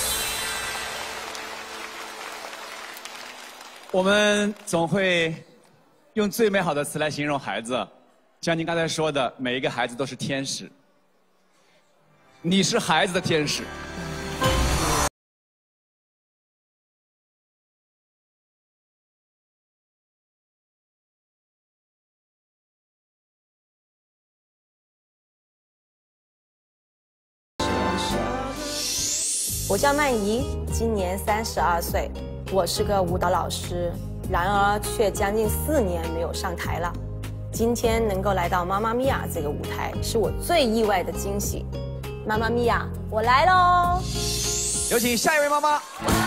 我们总会用最美好的词来形容孩子，像您刚才说的，每一个孩子都是天使。你是孩子的天使。 我叫曼怡，今年32岁，我是个舞蹈老师，然而却将近4年没有上台了。今天能够来到妈妈咪呀这个舞台，是我最意外的惊喜。妈妈咪呀，我来喽！ 有请下一位妈妈。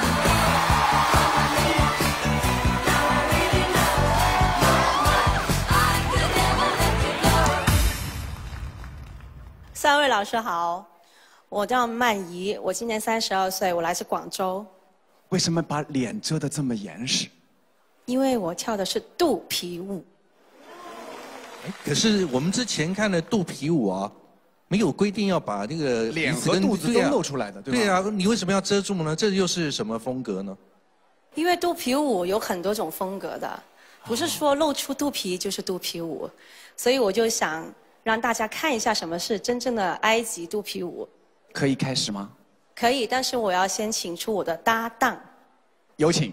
3位老师好。我叫曼怡，我今年32岁，我来自广州。 为什么把脸遮得这么严实？ 因为我跳的是肚皮舞。 可是我们之前看的肚皮舞啊，没有规定要把这个脸和肚子都露出来的，对吧？ 对啊，你为什么要遮住呢？这又是什么风格呢？ 因为肚皮舞有很多种风格的，不是说露出肚皮就是肚皮舞，所以我就想让大家看一下什么是真正的埃及肚皮舞。 可以开始吗？ 可以，但是我要先请出我的搭档。 有请。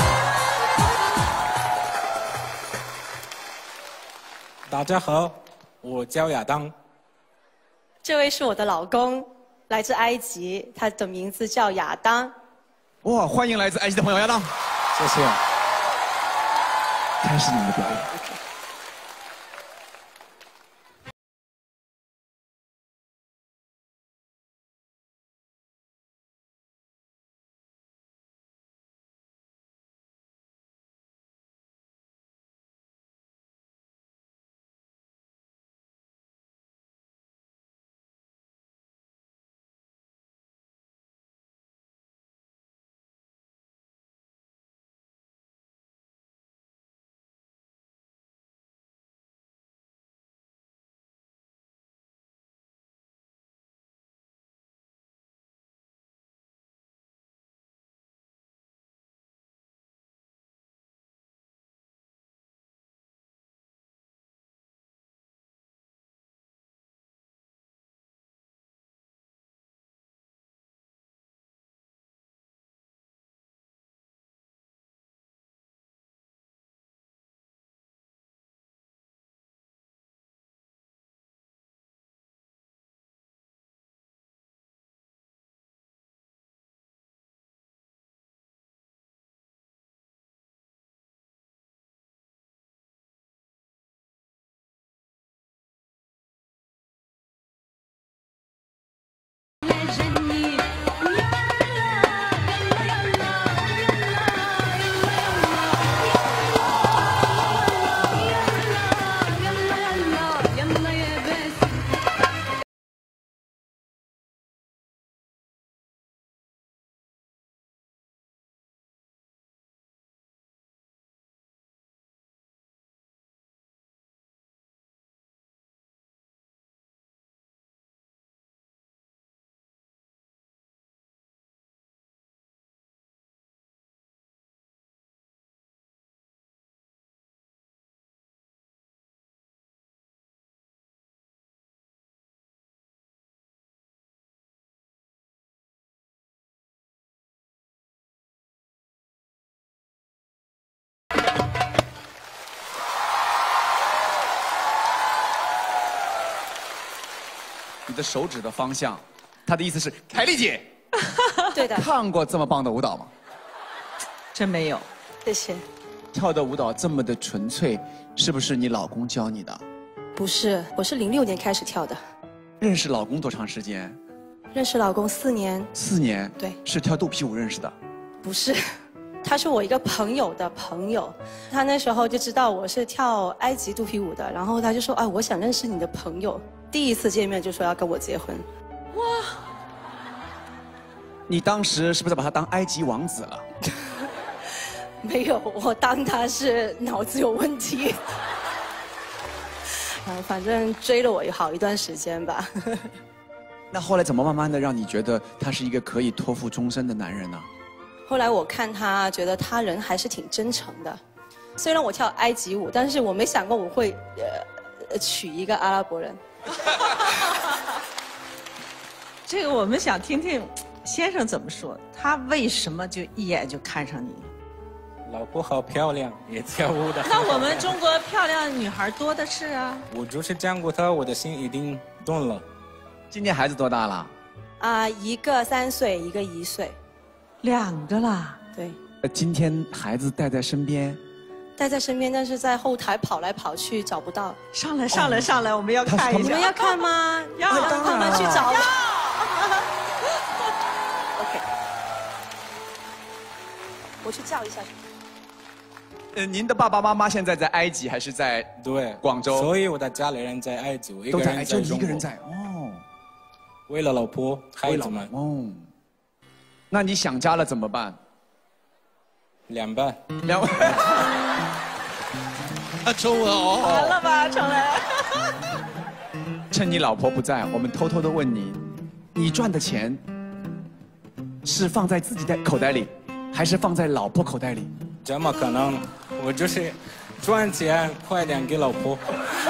大家好， 我叫亚当。 这位是我的老公，来自埃及，他的名字叫亚当。 哇，欢迎来自埃及的朋友亚当。 谢谢。 开始你的表演。你的手指的方向，他的意思是凯丽姐。 对的。 看过这么棒的舞蹈吗？ 真没有。 谢谢。 跳的舞蹈这么的纯粹，是不是你老公教你的？ 不是，我是06年开始跳的。 认识老公多长时间？ 认识老公4年。 4年。 对。 是跳肚皮舞认识的？ 不是，他是我一个朋友的朋友，他那时候就知道我是跳埃及肚皮舞的，然后他就说啊，我想认识你的朋友。第一次见面就说要跟我结婚。哇！ 你当时是不是把他当埃及王子了？ 没有，我当他是脑子有问题。反正追了我好一段时间吧。 那后来怎么慢慢的让你觉得他是一个可以托付终身的男人呢？ 后来我看他，觉得他人还是挺真诚的。虽然我跳埃及舞，但是我没想过我会娶一个阿拉伯人。 这个我们想听听先生怎么说，他为什么就一眼就看上你了？ 老婆好漂亮，也跳舞的。 那我们中国漂亮女孩多的是啊。 我就是见过她，我的心已经动了。 今年孩子多大了？ 一个3岁，一个1岁 ，2个啦。 对。 今天孩子带在身边。 带在身边，但是在后台跑来跑去找不到。 上来，我们要看一下。 你们要看吗？ 要， 让他们去找。OK， 我去叫一下。 您的爸爸妈妈现在在埃及还是在广州？ 所以我的家里人在埃及，我一个人在中国。 就你一个人在哦。 为了老婆孩子们。 哦。那你想家了怎么办 ？2半。 2半。 中文哦。 完了吧，成来。 趁你老婆不在，我们偷偷的问你，你赚的钱是放在自己的口袋里，还是放在老婆口袋里？ 怎么可能？我就是赚钱快点给老婆。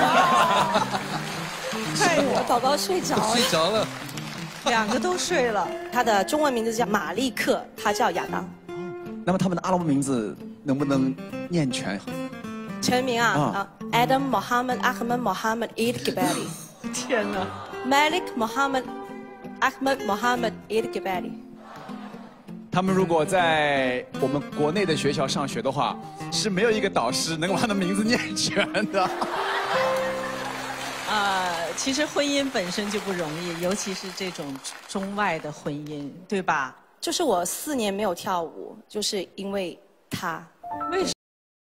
我宝宝睡着了。 睡着了。 2个都睡了。 他的中文名字叫马利克，他叫亚当。 那么他们的阿拉伯名字能不能念全？ 全名啊 Adam Mohammed Ahmed Mohammed Eid Gebali。 天哪 ！Malik Mohammed Ahmed Mohammed Eid Gebali。 他们如果在我们国内的学校上学的话，是没有一个导师能够把他的名字念全的。 其实婚姻本身就不容易，尤其是这种中外的婚姻，对吧？ 就是我4年没有跳舞，就是因为他。 为什么？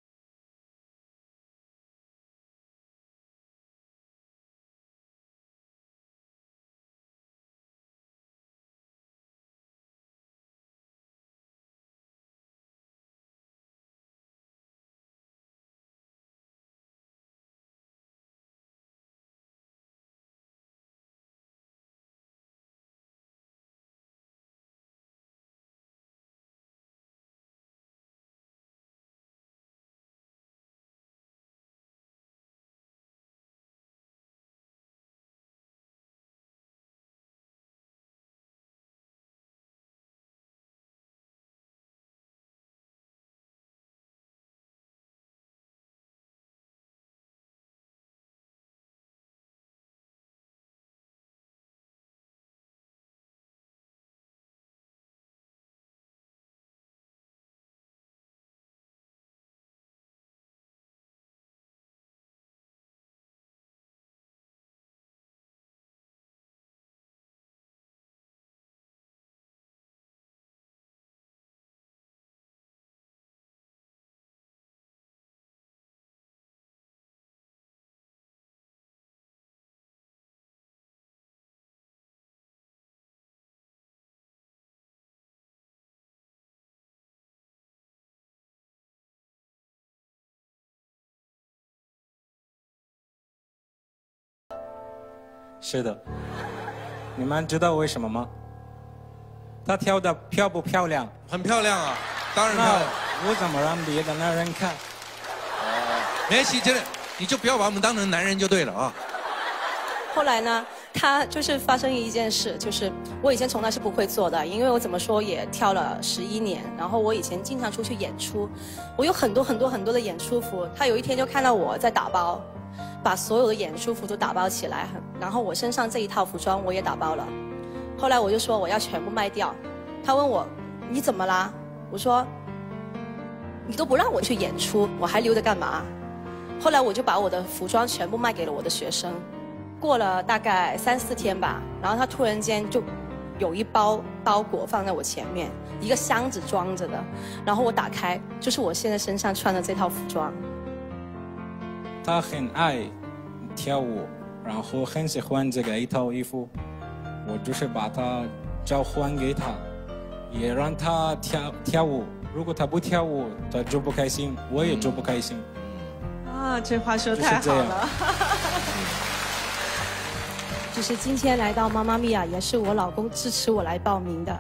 是的，你们知道为什么吗？她跳的漂不漂亮？ 很漂亮啊，当然漂亮。 我怎么让别的男人看？ 没关系，真的，你就不要把我们当成男人就对了啊。 后来呢，他就是发生一件事，就是我以前从来是不会做的，因为我怎么说也跳了11年，然后我以前经常出去演出，我有很多的演出服。他有一天就看到我在打包，把所有的演出服都打包起来，然后我身上这一套服装我也打包了。后来我就说我要全部卖掉，他问我你怎么啦？我说你都不让我去演出，我还留着干嘛？后来我就把我的服装全部卖给了我的学生。过了大概3、4天吧，然后他突然间就有一包裹放在我前面，一个箱子装着的，然后我打开，就是我现在身上穿的这套服装。 他很爱跳舞，然后很喜欢这个一套衣服，我就是把它交还给他，也让他跳舞。如果他不跳舞，他就不开心，我也就不开心。 啊，这话说太好了。 就是今天来到妈妈咪呀，也是我老公支持我来报名的。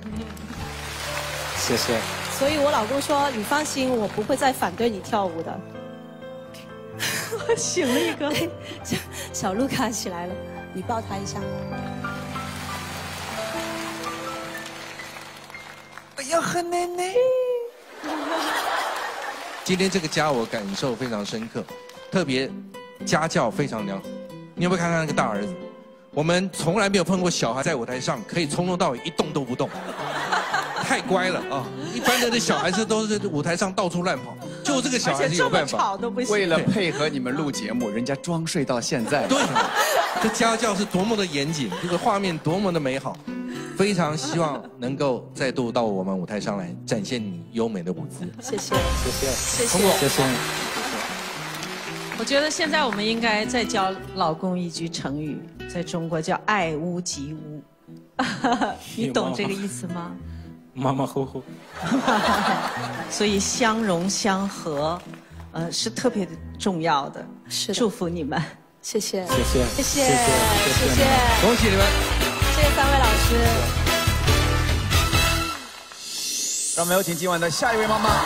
谢谢。 所以我老公说：“你放心，我不会再反对你跳舞的。” 我醒了一个， 小卢卡起来了，你抱他一下。 哎呀，很奶奶。 今天这个家我感受非常深刻，特别家教非常良好。你有没有看看那个大儿子？我们从来没有碰过小孩在舞台上可以从头到尾一动都不动，太乖了啊！一般的这小孩子都是在舞台上到处乱跑，就这个小孩子有办法。 为了配合你们录节目，人家装睡到现在。 对，这家教是多么的严谨，这个画面多么的美好，非常希望能够再度到我们舞台上来展现你优美的舞姿。 谢谢， 谢谢， 谢谢， 通过，谢谢你。 我觉得现在我们应该再教老公一句成语，在中国叫爱屋及乌。你懂这个意思吗？ 马马虎虎。 所以相容相和，是特别的重要的。 是， 祝福你们， 谢谢， 谢谢， 谢谢，谢谢， 恭喜你们， 谢谢3位老师。 让我们有请今晚的下一位妈妈。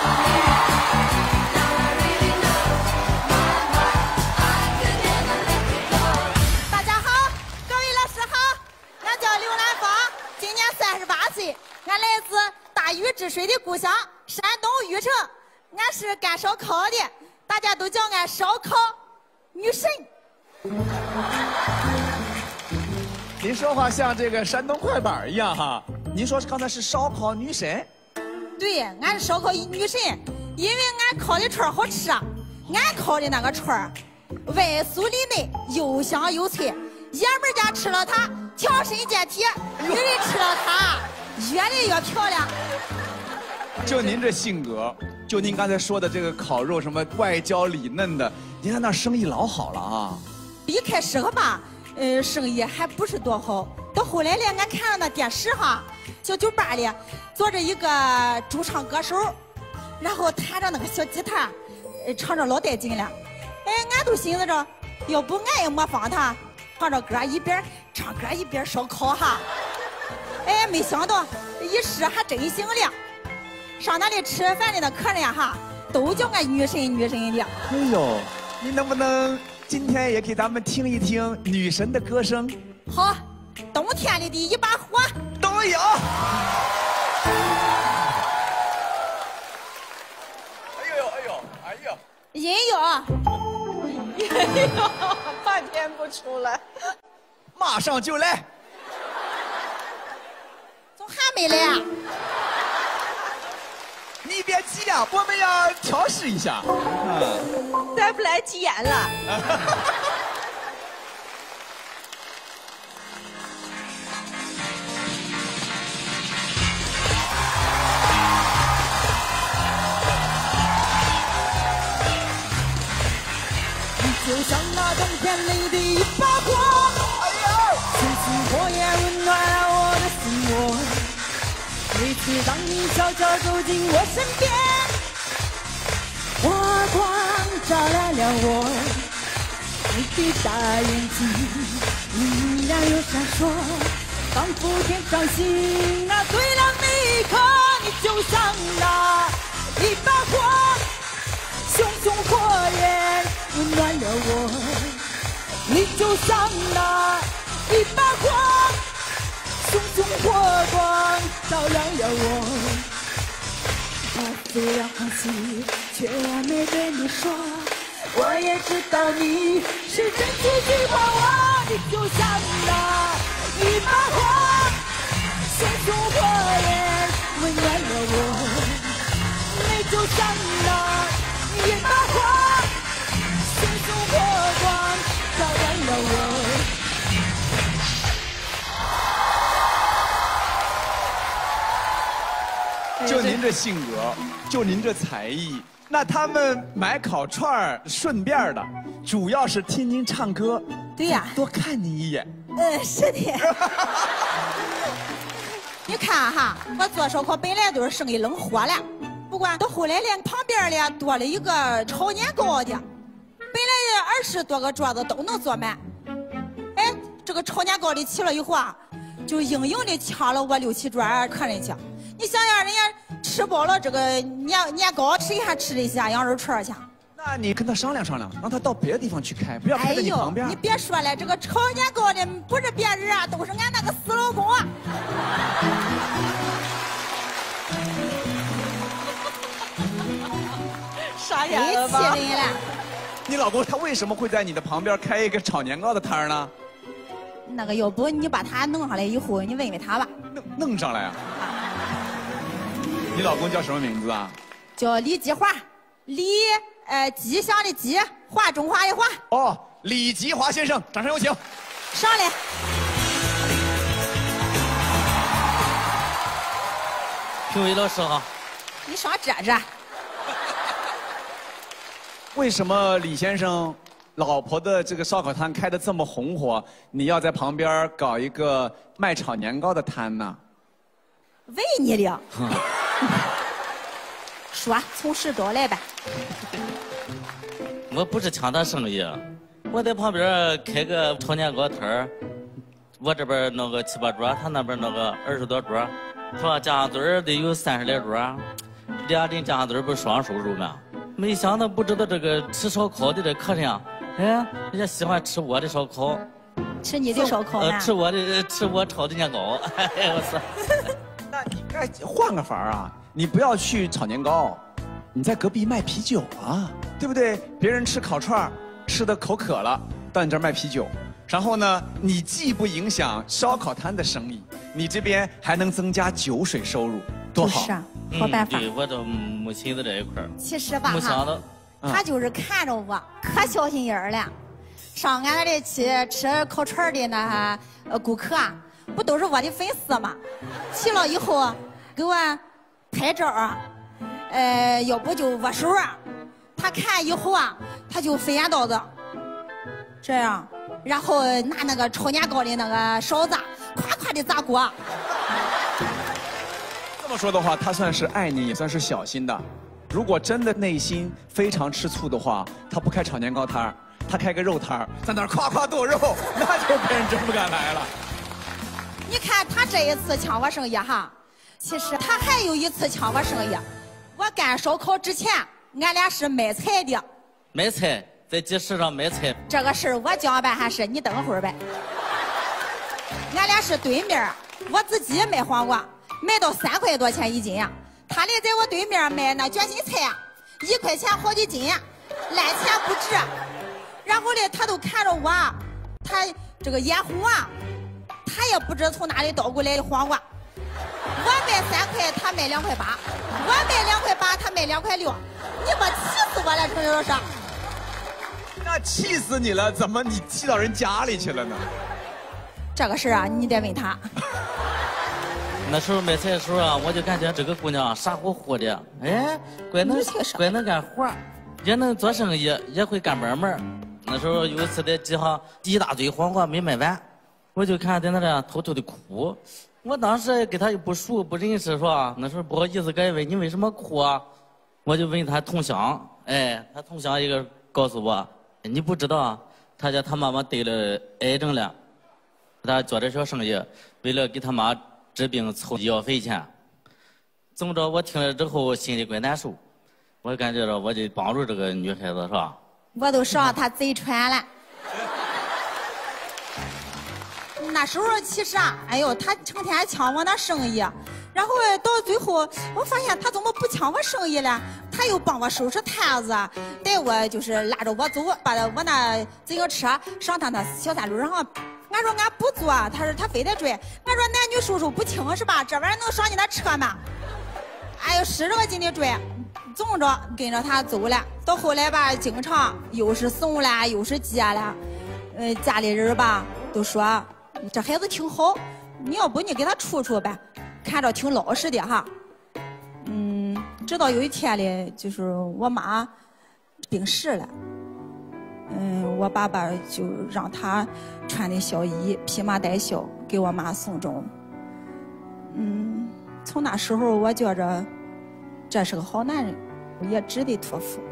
俺来自大禹治水的故乡山东禹城，俺是干烧烤的，大家都叫俺烧烤。 女神。 您说话像这个山东快板一样哈。您说刚才是烧烤女神？ 对，俺是烧烤女神，因为俺烤的串好吃啊。俺烤的那个串外酥里嫩，又香又脆。爷们家吃了它，强身健体；女人吃了它，越来越漂亮。 就您这性格，就您刚才说的这个烤肉什么外焦里嫩的，您在那生意老好了啊。 一开始个吧，生意还不是多好。到后来呢，俺看了那电视哈，小酒吧里坐着一个驻唱歌手，然后弹着那个小吉他，唱着老带劲了。俺都寻思着，要不俺也模仿他，唱着歌一边唱歌一边烧烤哈。没想到一试还真行了。上那里吃饭的那客人哈，都叫俺女神女神的。 哎呦，你能不能今天也给咱们听一听女神的歌声？ 好，冬天里的一把火都有。哎呦哎呦哎呦！ 音乐， 哎呦，半天不出来， 马上就来。 怎么还没来啊？ 你别急了，我们要调试一下。 再不来急眼了。 就像那冬天里的一把火，星星火焰温暖了我的心窝。每次当你悄悄走进我身边，华光照亮了我，你的大眼睛明亮又闪烁，仿佛天上星啊最亮的一颗。你就像那一把火，熊熊火焰温暖了我，你就像那一把火，熊熊火光照亮了我。我虽然欢喜，却没对你说，我也知道你是真心喜欢我。你就像那一把火，熊熊火焰温暖了我，你就像那一把火，熊熊火光照亮了我。 就您这性格，就您这才艺，那他们买烤串儿顺便的，主要是听您唱歌。 对呀， 多看你一眼。 是的。你看哈，我做烧烤本来都是生意冷火了，不过到后来连旁边呢多了一个炒年糕的，本来20多个桌子都能坐满。这个炒年糕的起了以后啊，就硬硬的抢了我6、7桌客人去。你想想，人家吃饱了这个年糕，谁还吃这些羊肉串去？ 那你跟他商量商量，让他到别的地方去开，不要开在你旁边。 你别说了，这个炒年糕的不是别人啊，都是俺那个死老公啊。 傻眼了吧？ 气人了。 你老公他为什么会在你的旁边开一个炒年糕的摊儿呢？ 那个，要不你把他弄上来以后，你问问他吧。 弄上来啊？你老公叫什么名字啊？ 叫李吉华，吉祥的吉，华中华的华。 哦，李吉华先生，掌声有请。 上来。 评委老师好。 你上这。 为什么李先生老婆的这个烧烤摊开得这么红火，你要在旁边搞一个卖炒年糕的摊呢？ 为你了。说，从实招来呗。 我不是抢他生意，我在旁边开个炒年糕摊儿，我这边弄个7、8桌，他那边弄个20多桌，说加上嘴儿得有30来桌，2人加上嘴儿不是双收入吗？没想到不知道这个吃烧烤的这客人啊，人家喜欢吃我的烧烤， 吃你的烧烤呢？ 吃我炒的年糕，我操！ 那你该换个法儿啊！你不要去炒年糕，你在隔壁卖啤酒啊，对不对？别人吃烤串儿， 吃的口渴了，到你这儿卖啤酒。然后呢，你既不影响烧烤摊的生意，你这边还能增加酒水收入，多好！ 是啊，好办法。 对，我都母亲的这一块儿。 其实吧， 没想到， 他就是看着我可小心眼儿了。上俺那里去吃烤串的那顾客啊，不都是我的粉丝吗？去了以后给我拍照啊，要不就握手啊。他看以后啊，他就飞眼刀子，这样。然后拿那个炒年糕的那个勺子，夸夸的砸锅。 这么说的话，他算是爱你，也算是小心的。如果真的内心非常吃醋的话，他不开炒年糕摊儿，他开个肉摊儿，在那儿夸夸剁肉，那就别人真不敢来了。 你看他这一次抢我生意哈，其实他还有一次抢我生意。我干烧烤之前，俺俩是卖菜的。 卖菜。在集市上卖菜， 这个事儿我讲办还是你等会儿呗。俺俩是对面，我自己卖黄瓜，卖到3块多钱一斤呀。他俩在我对面卖那卷心菜呀，1块钱好几斤呀，烂钱不值。然后呢，他都看着我，他这个眼红啊，他也不知从哪里倒过来的黄瓜。我卖3块，他卖2块8；我卖2块8，他卖2块6。你把气死我了，陈老师。 那气死你了！怎么你气到人家里去了呢？ 这个事啊，你得问他。 那时候卖菜的时候啊，我就感觉这个姑娘傻乎乎的，哎，怪能干活，也能做生意，也会干买卖。那时候有一次在集上一大堆黄瓜没卖完，我就看在那里偷偷的哭。我当时跟她又不熟不认识，是吧？那时候不好意思，该问你为什么哭啊？我就问她同乡，哎，她同乡一个告诉我。你不知道，他家他妈妈得了癌症了，他做点小生意，为了给他妈治病凑医药费钱。怎么着？我听了之后心里怪难受，我感觉着我得帮助这个女孩子，是吧？ 我都上他贼船了。那时候其实啊，哎呦，他成天抢我那生意，然后到最后我发现他怎么不抢我生意了？他又帮我收拾摊子，带我就是拉着我走，把我那自行车上他那小三路上。俺说俺不坐，他说他非得追。俺说男女授受不亲是吧？这玩意儿能上你那车吗？哎呦，使这个劲的追，怎么着跟着他走了。到后来吧，经常又是怂了，又是急了。家里人吧都说这孩子挺好，你要不你给他处处呗，看着挺老实的哈。直到有一天嘞，就是我妈病逝了，我爸爸就让他穿的孝衣，披麻戴孝给我妈送终。从那时候我觉着这是个好男人，也值得托付。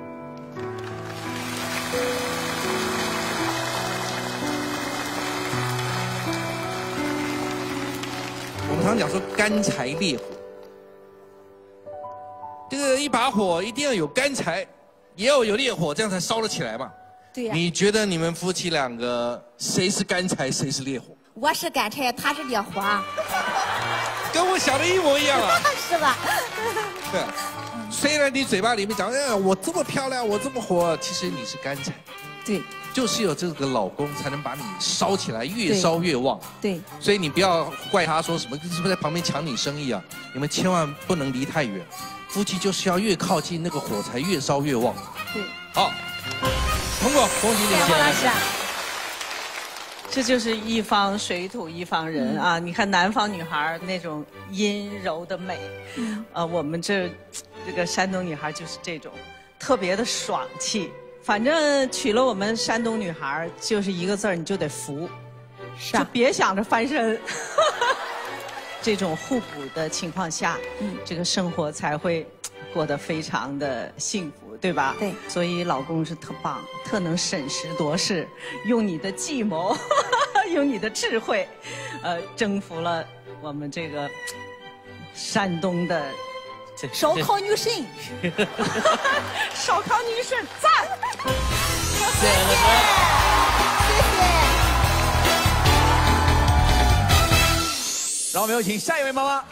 我们常讲说干柴烈火，这个一把火一定要有干柴，也要有烈火，这样才烧得起来嘛。 对呀。 你觉得你们夫妻两个谁是干柴，谁是烈火？ 我是干柴，他是烈火。 跟我想的一模一样啊。 是吧？ 对。虽然你嘴巴里面讲，哎，我这么漂亮，我这么火，其实你是干柴。 对。 就是有这个老公才能把你烧起来，越烧越旺。 对。 所以你不要怪他说什么是不是在旁边抢你生意啊？你们千万不能离太远，夫妻就是要越靠近那个火才越烧越旺。 对。 好，通过，恭喜你。 谢谢王老师。 这就是一方水土一方人啊！你看南方女孩那种阴柔的美，我们这个山东女孩就是这种特别的爽气。反正娶了我们山东女孩，就是一个字儿，你就得服，就别想着翻身。这种互补的情况下，这个生活才会过得非常的幸福，对吧？ 对。 所以老公是特棒，特能审时度势，用你的计谋，用你的智慧，征服了我们这个山东的。 烧烤女神， 烧烤女神赞！ 谢谢，谢谢。让我们有请下一位妈妈。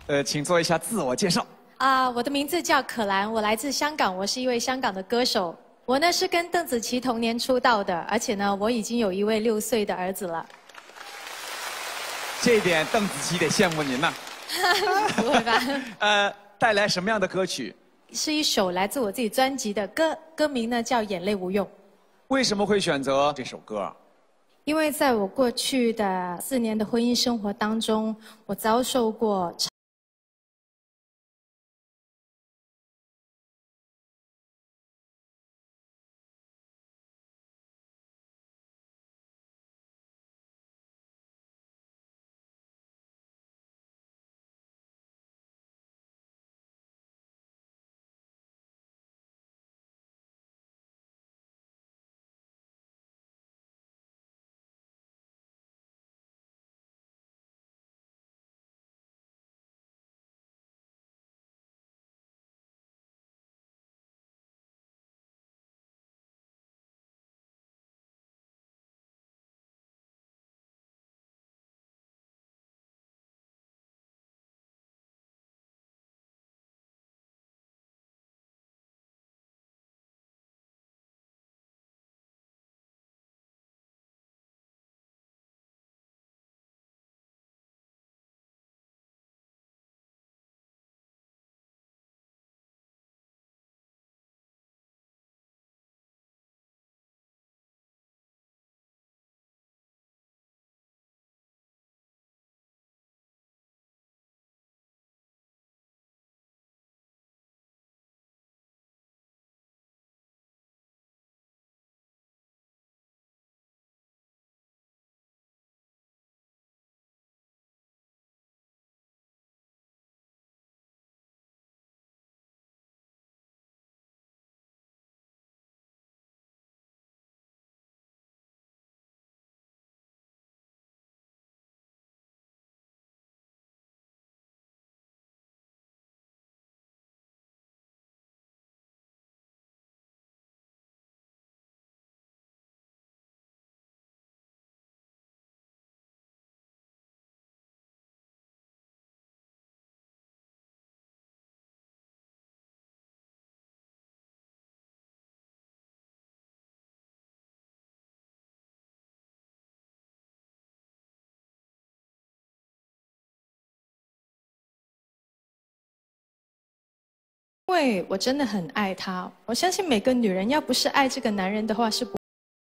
请做一下自我介绍。 我的名字叫可兰，我来自香港，我是一位香港的歌手。我呢是跟邓紫棋同年出道的，而且呢我已经有一位6岁的儿子了。 这一点邓紫棋得羡慕您呐。 不会吧？ 带来什么样的歌曲？ 是一首来自我自己专辑的歌，歌名呢叫《眼泪无用》。 为什么会选择这首歌？ 因为在我过去的4年的婚姻生活当中，我遭受过。因为我真的很爱他，我相信每个女人要不是爱这个男人的话是不。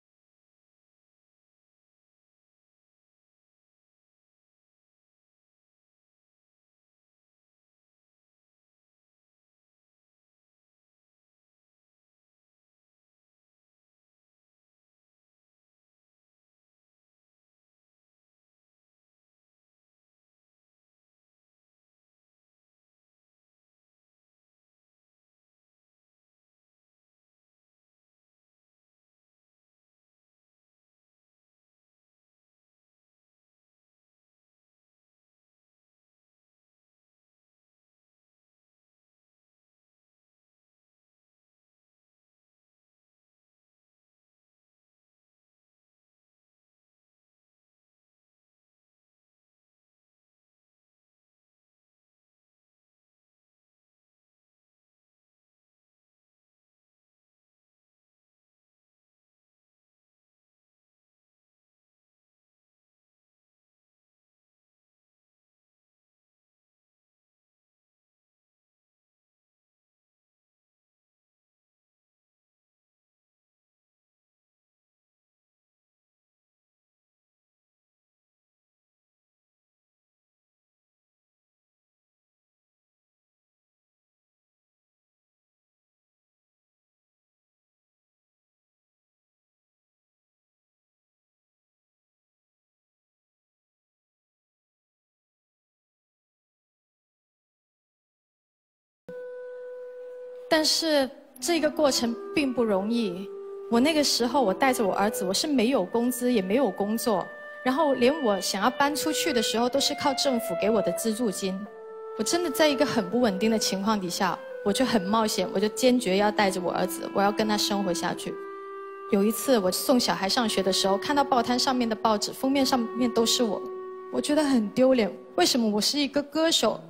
但是这个过程并不容易。我那个时候，我带着我儿子，我是没有工资，也没有工作，然后连我想要搬出去的时候，都是靠政府给我的资助金。我真的在一个很不稳定的情况底下，我就很冒险，我就坚决要带着我儿子，我要跟他生活下去。有一次我送小孩上学的时候，看到报摊上面的报纸封面上面都是我觉得很丢脸。为什么我是一个歌手，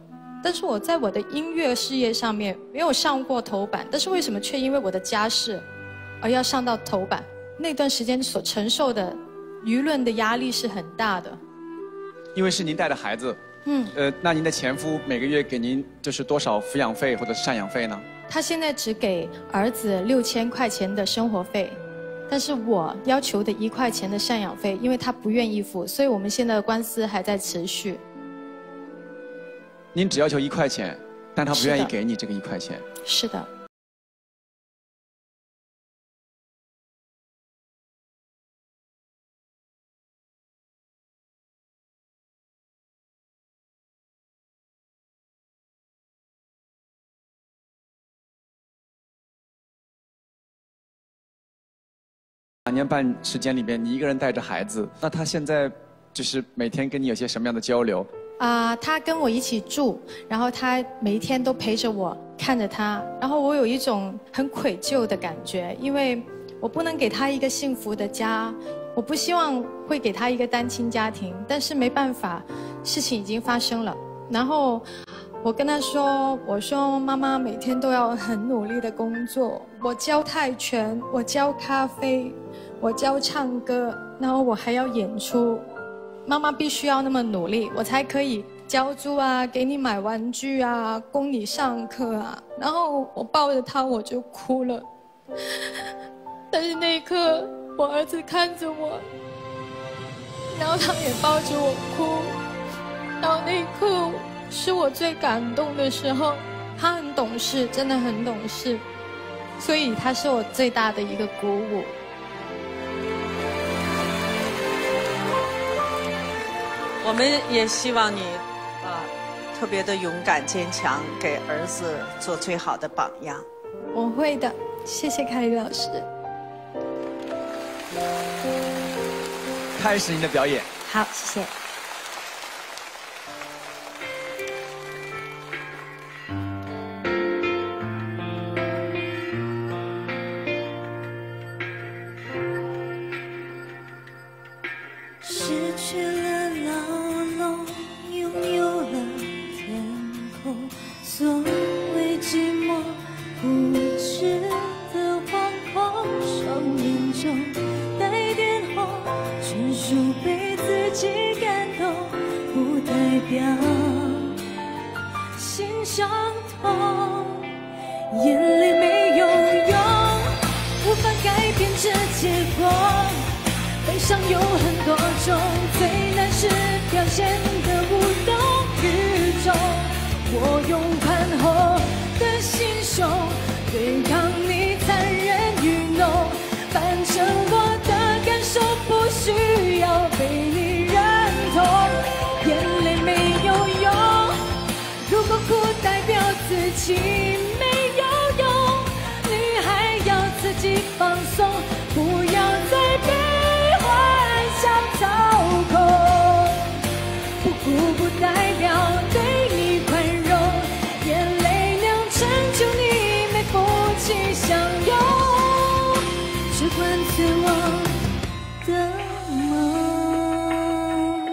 但是我在我的音乐事业上面没有上过头版，但是为什么却因为我的家世而要上到头版？那段时间所承受的舆论的压力是很大的。 因为是您带的孩子，那您的前夫每个月给您就是多少抚养费或者赡养费呢？ 他现在只给儿子6000块钱的生活费，但是我要求的1块钱的赡养费，因为他不愿意付，所以我们现在的官司还在持续。 您只要求1块钱，但他不愿意给你这个1块钱。 是的。 2年半时间里边，你一个人带着孩子，那他现在就是每天跟你有些什么样的交流？ 他跟我一起住，然后他每一天都陪着我，看着他，然后我有一种很愧疚的感觉，因为我不能给他一个幸福的家，我不希望会给他一个单亲家庭，但是没办法，事情已经发生了。然后我跟他说，我说妈妈每天都要很努力的工作，我教泰拳，我教咖啡，我教唱歌，然后我还要演出。妈妈必须要那么努力，我才可以交租啊，给你买玩具啊，供你上课啊。然后我抱着他我就哭了，但是那一刻我儿子看着我，然后他也抱着我哭，然后那一刻是我最感动的时候。他很懂事，真的很懂事，所以他是我最大的一个鼓舞。 我们也希望你，特别的勇敢坚强，给儿子做最好的榜样。 我会的，谢谢凯丽老师。 开始您的表演。 好，谢谢。 失去了牢笼，拥有了天空。所谓寂寞，不值得惶恐。双眼中带点红，全数被自己感动，不代表心伤痛。眼泪没有用，无法改变这结果。悲伤有很多种，最难是表现得无动于衷。我用宽厚的心胸对抗你残忍愚弄，反正我的感受不需要被你认同。眼泪没有用，如果哭代表自己没有用，女孩要自己放松，不要再被操控。不哭不代表对你宽容，眼泪酿成就你没福气享用，只灌醉我的梦。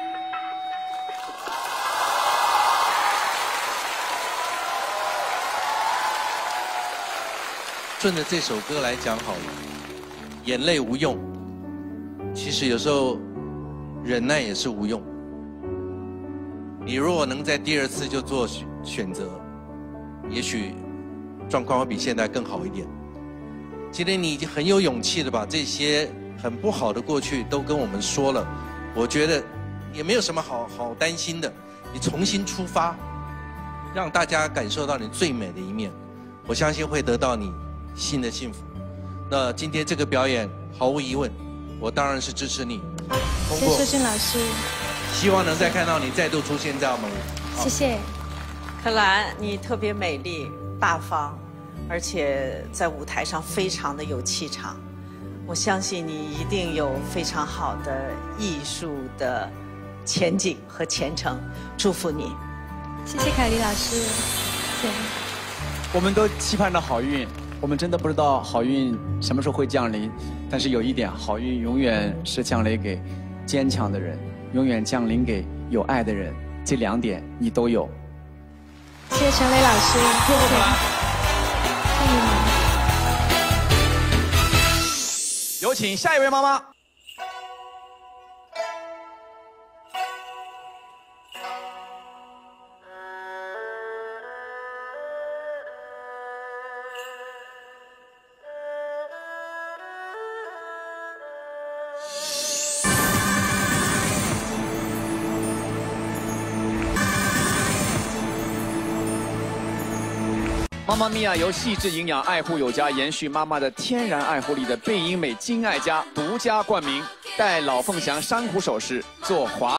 顺着这首歌来讲好了，眼泪无用。其实有时候忍耐也是无用。你如果能在第2次就做选择，也许状况会比现在更好一点。今天你已经很有勇气的把这些很不好的过去都跟我们说了，我觉得也没有什么好担心的。你重新出发，让大家感受到你最美的一面，我相信会得到你新的幸福。那今天这个表演毫无疑问，我当然是支持你。 谢谢俊老师， 希望能再看到你再度出现在我们。 谢谢。 柯蓝，你特别美丽、大方，而且在舞台上非常的有气场。我相信你一定有非常好的艺术的前景和前程，祝福你。 谢谢凯丽老师，谢谢。 我们都期盼着好运，我们真的不知道好运什么时候会降临，但是有一点，好运永远是降临给坚强的人，永远降临给有爱的人，这2点你都有。 谢谢陈磊老师，谢谢，欢迎你。 有请下一位妈妈。妈妈咪呀由细致营养、爱护有加，延续妈妈的天然爱护力的贝因美金爱家独家冠名，戴老凤祥珊瑚首饰做华。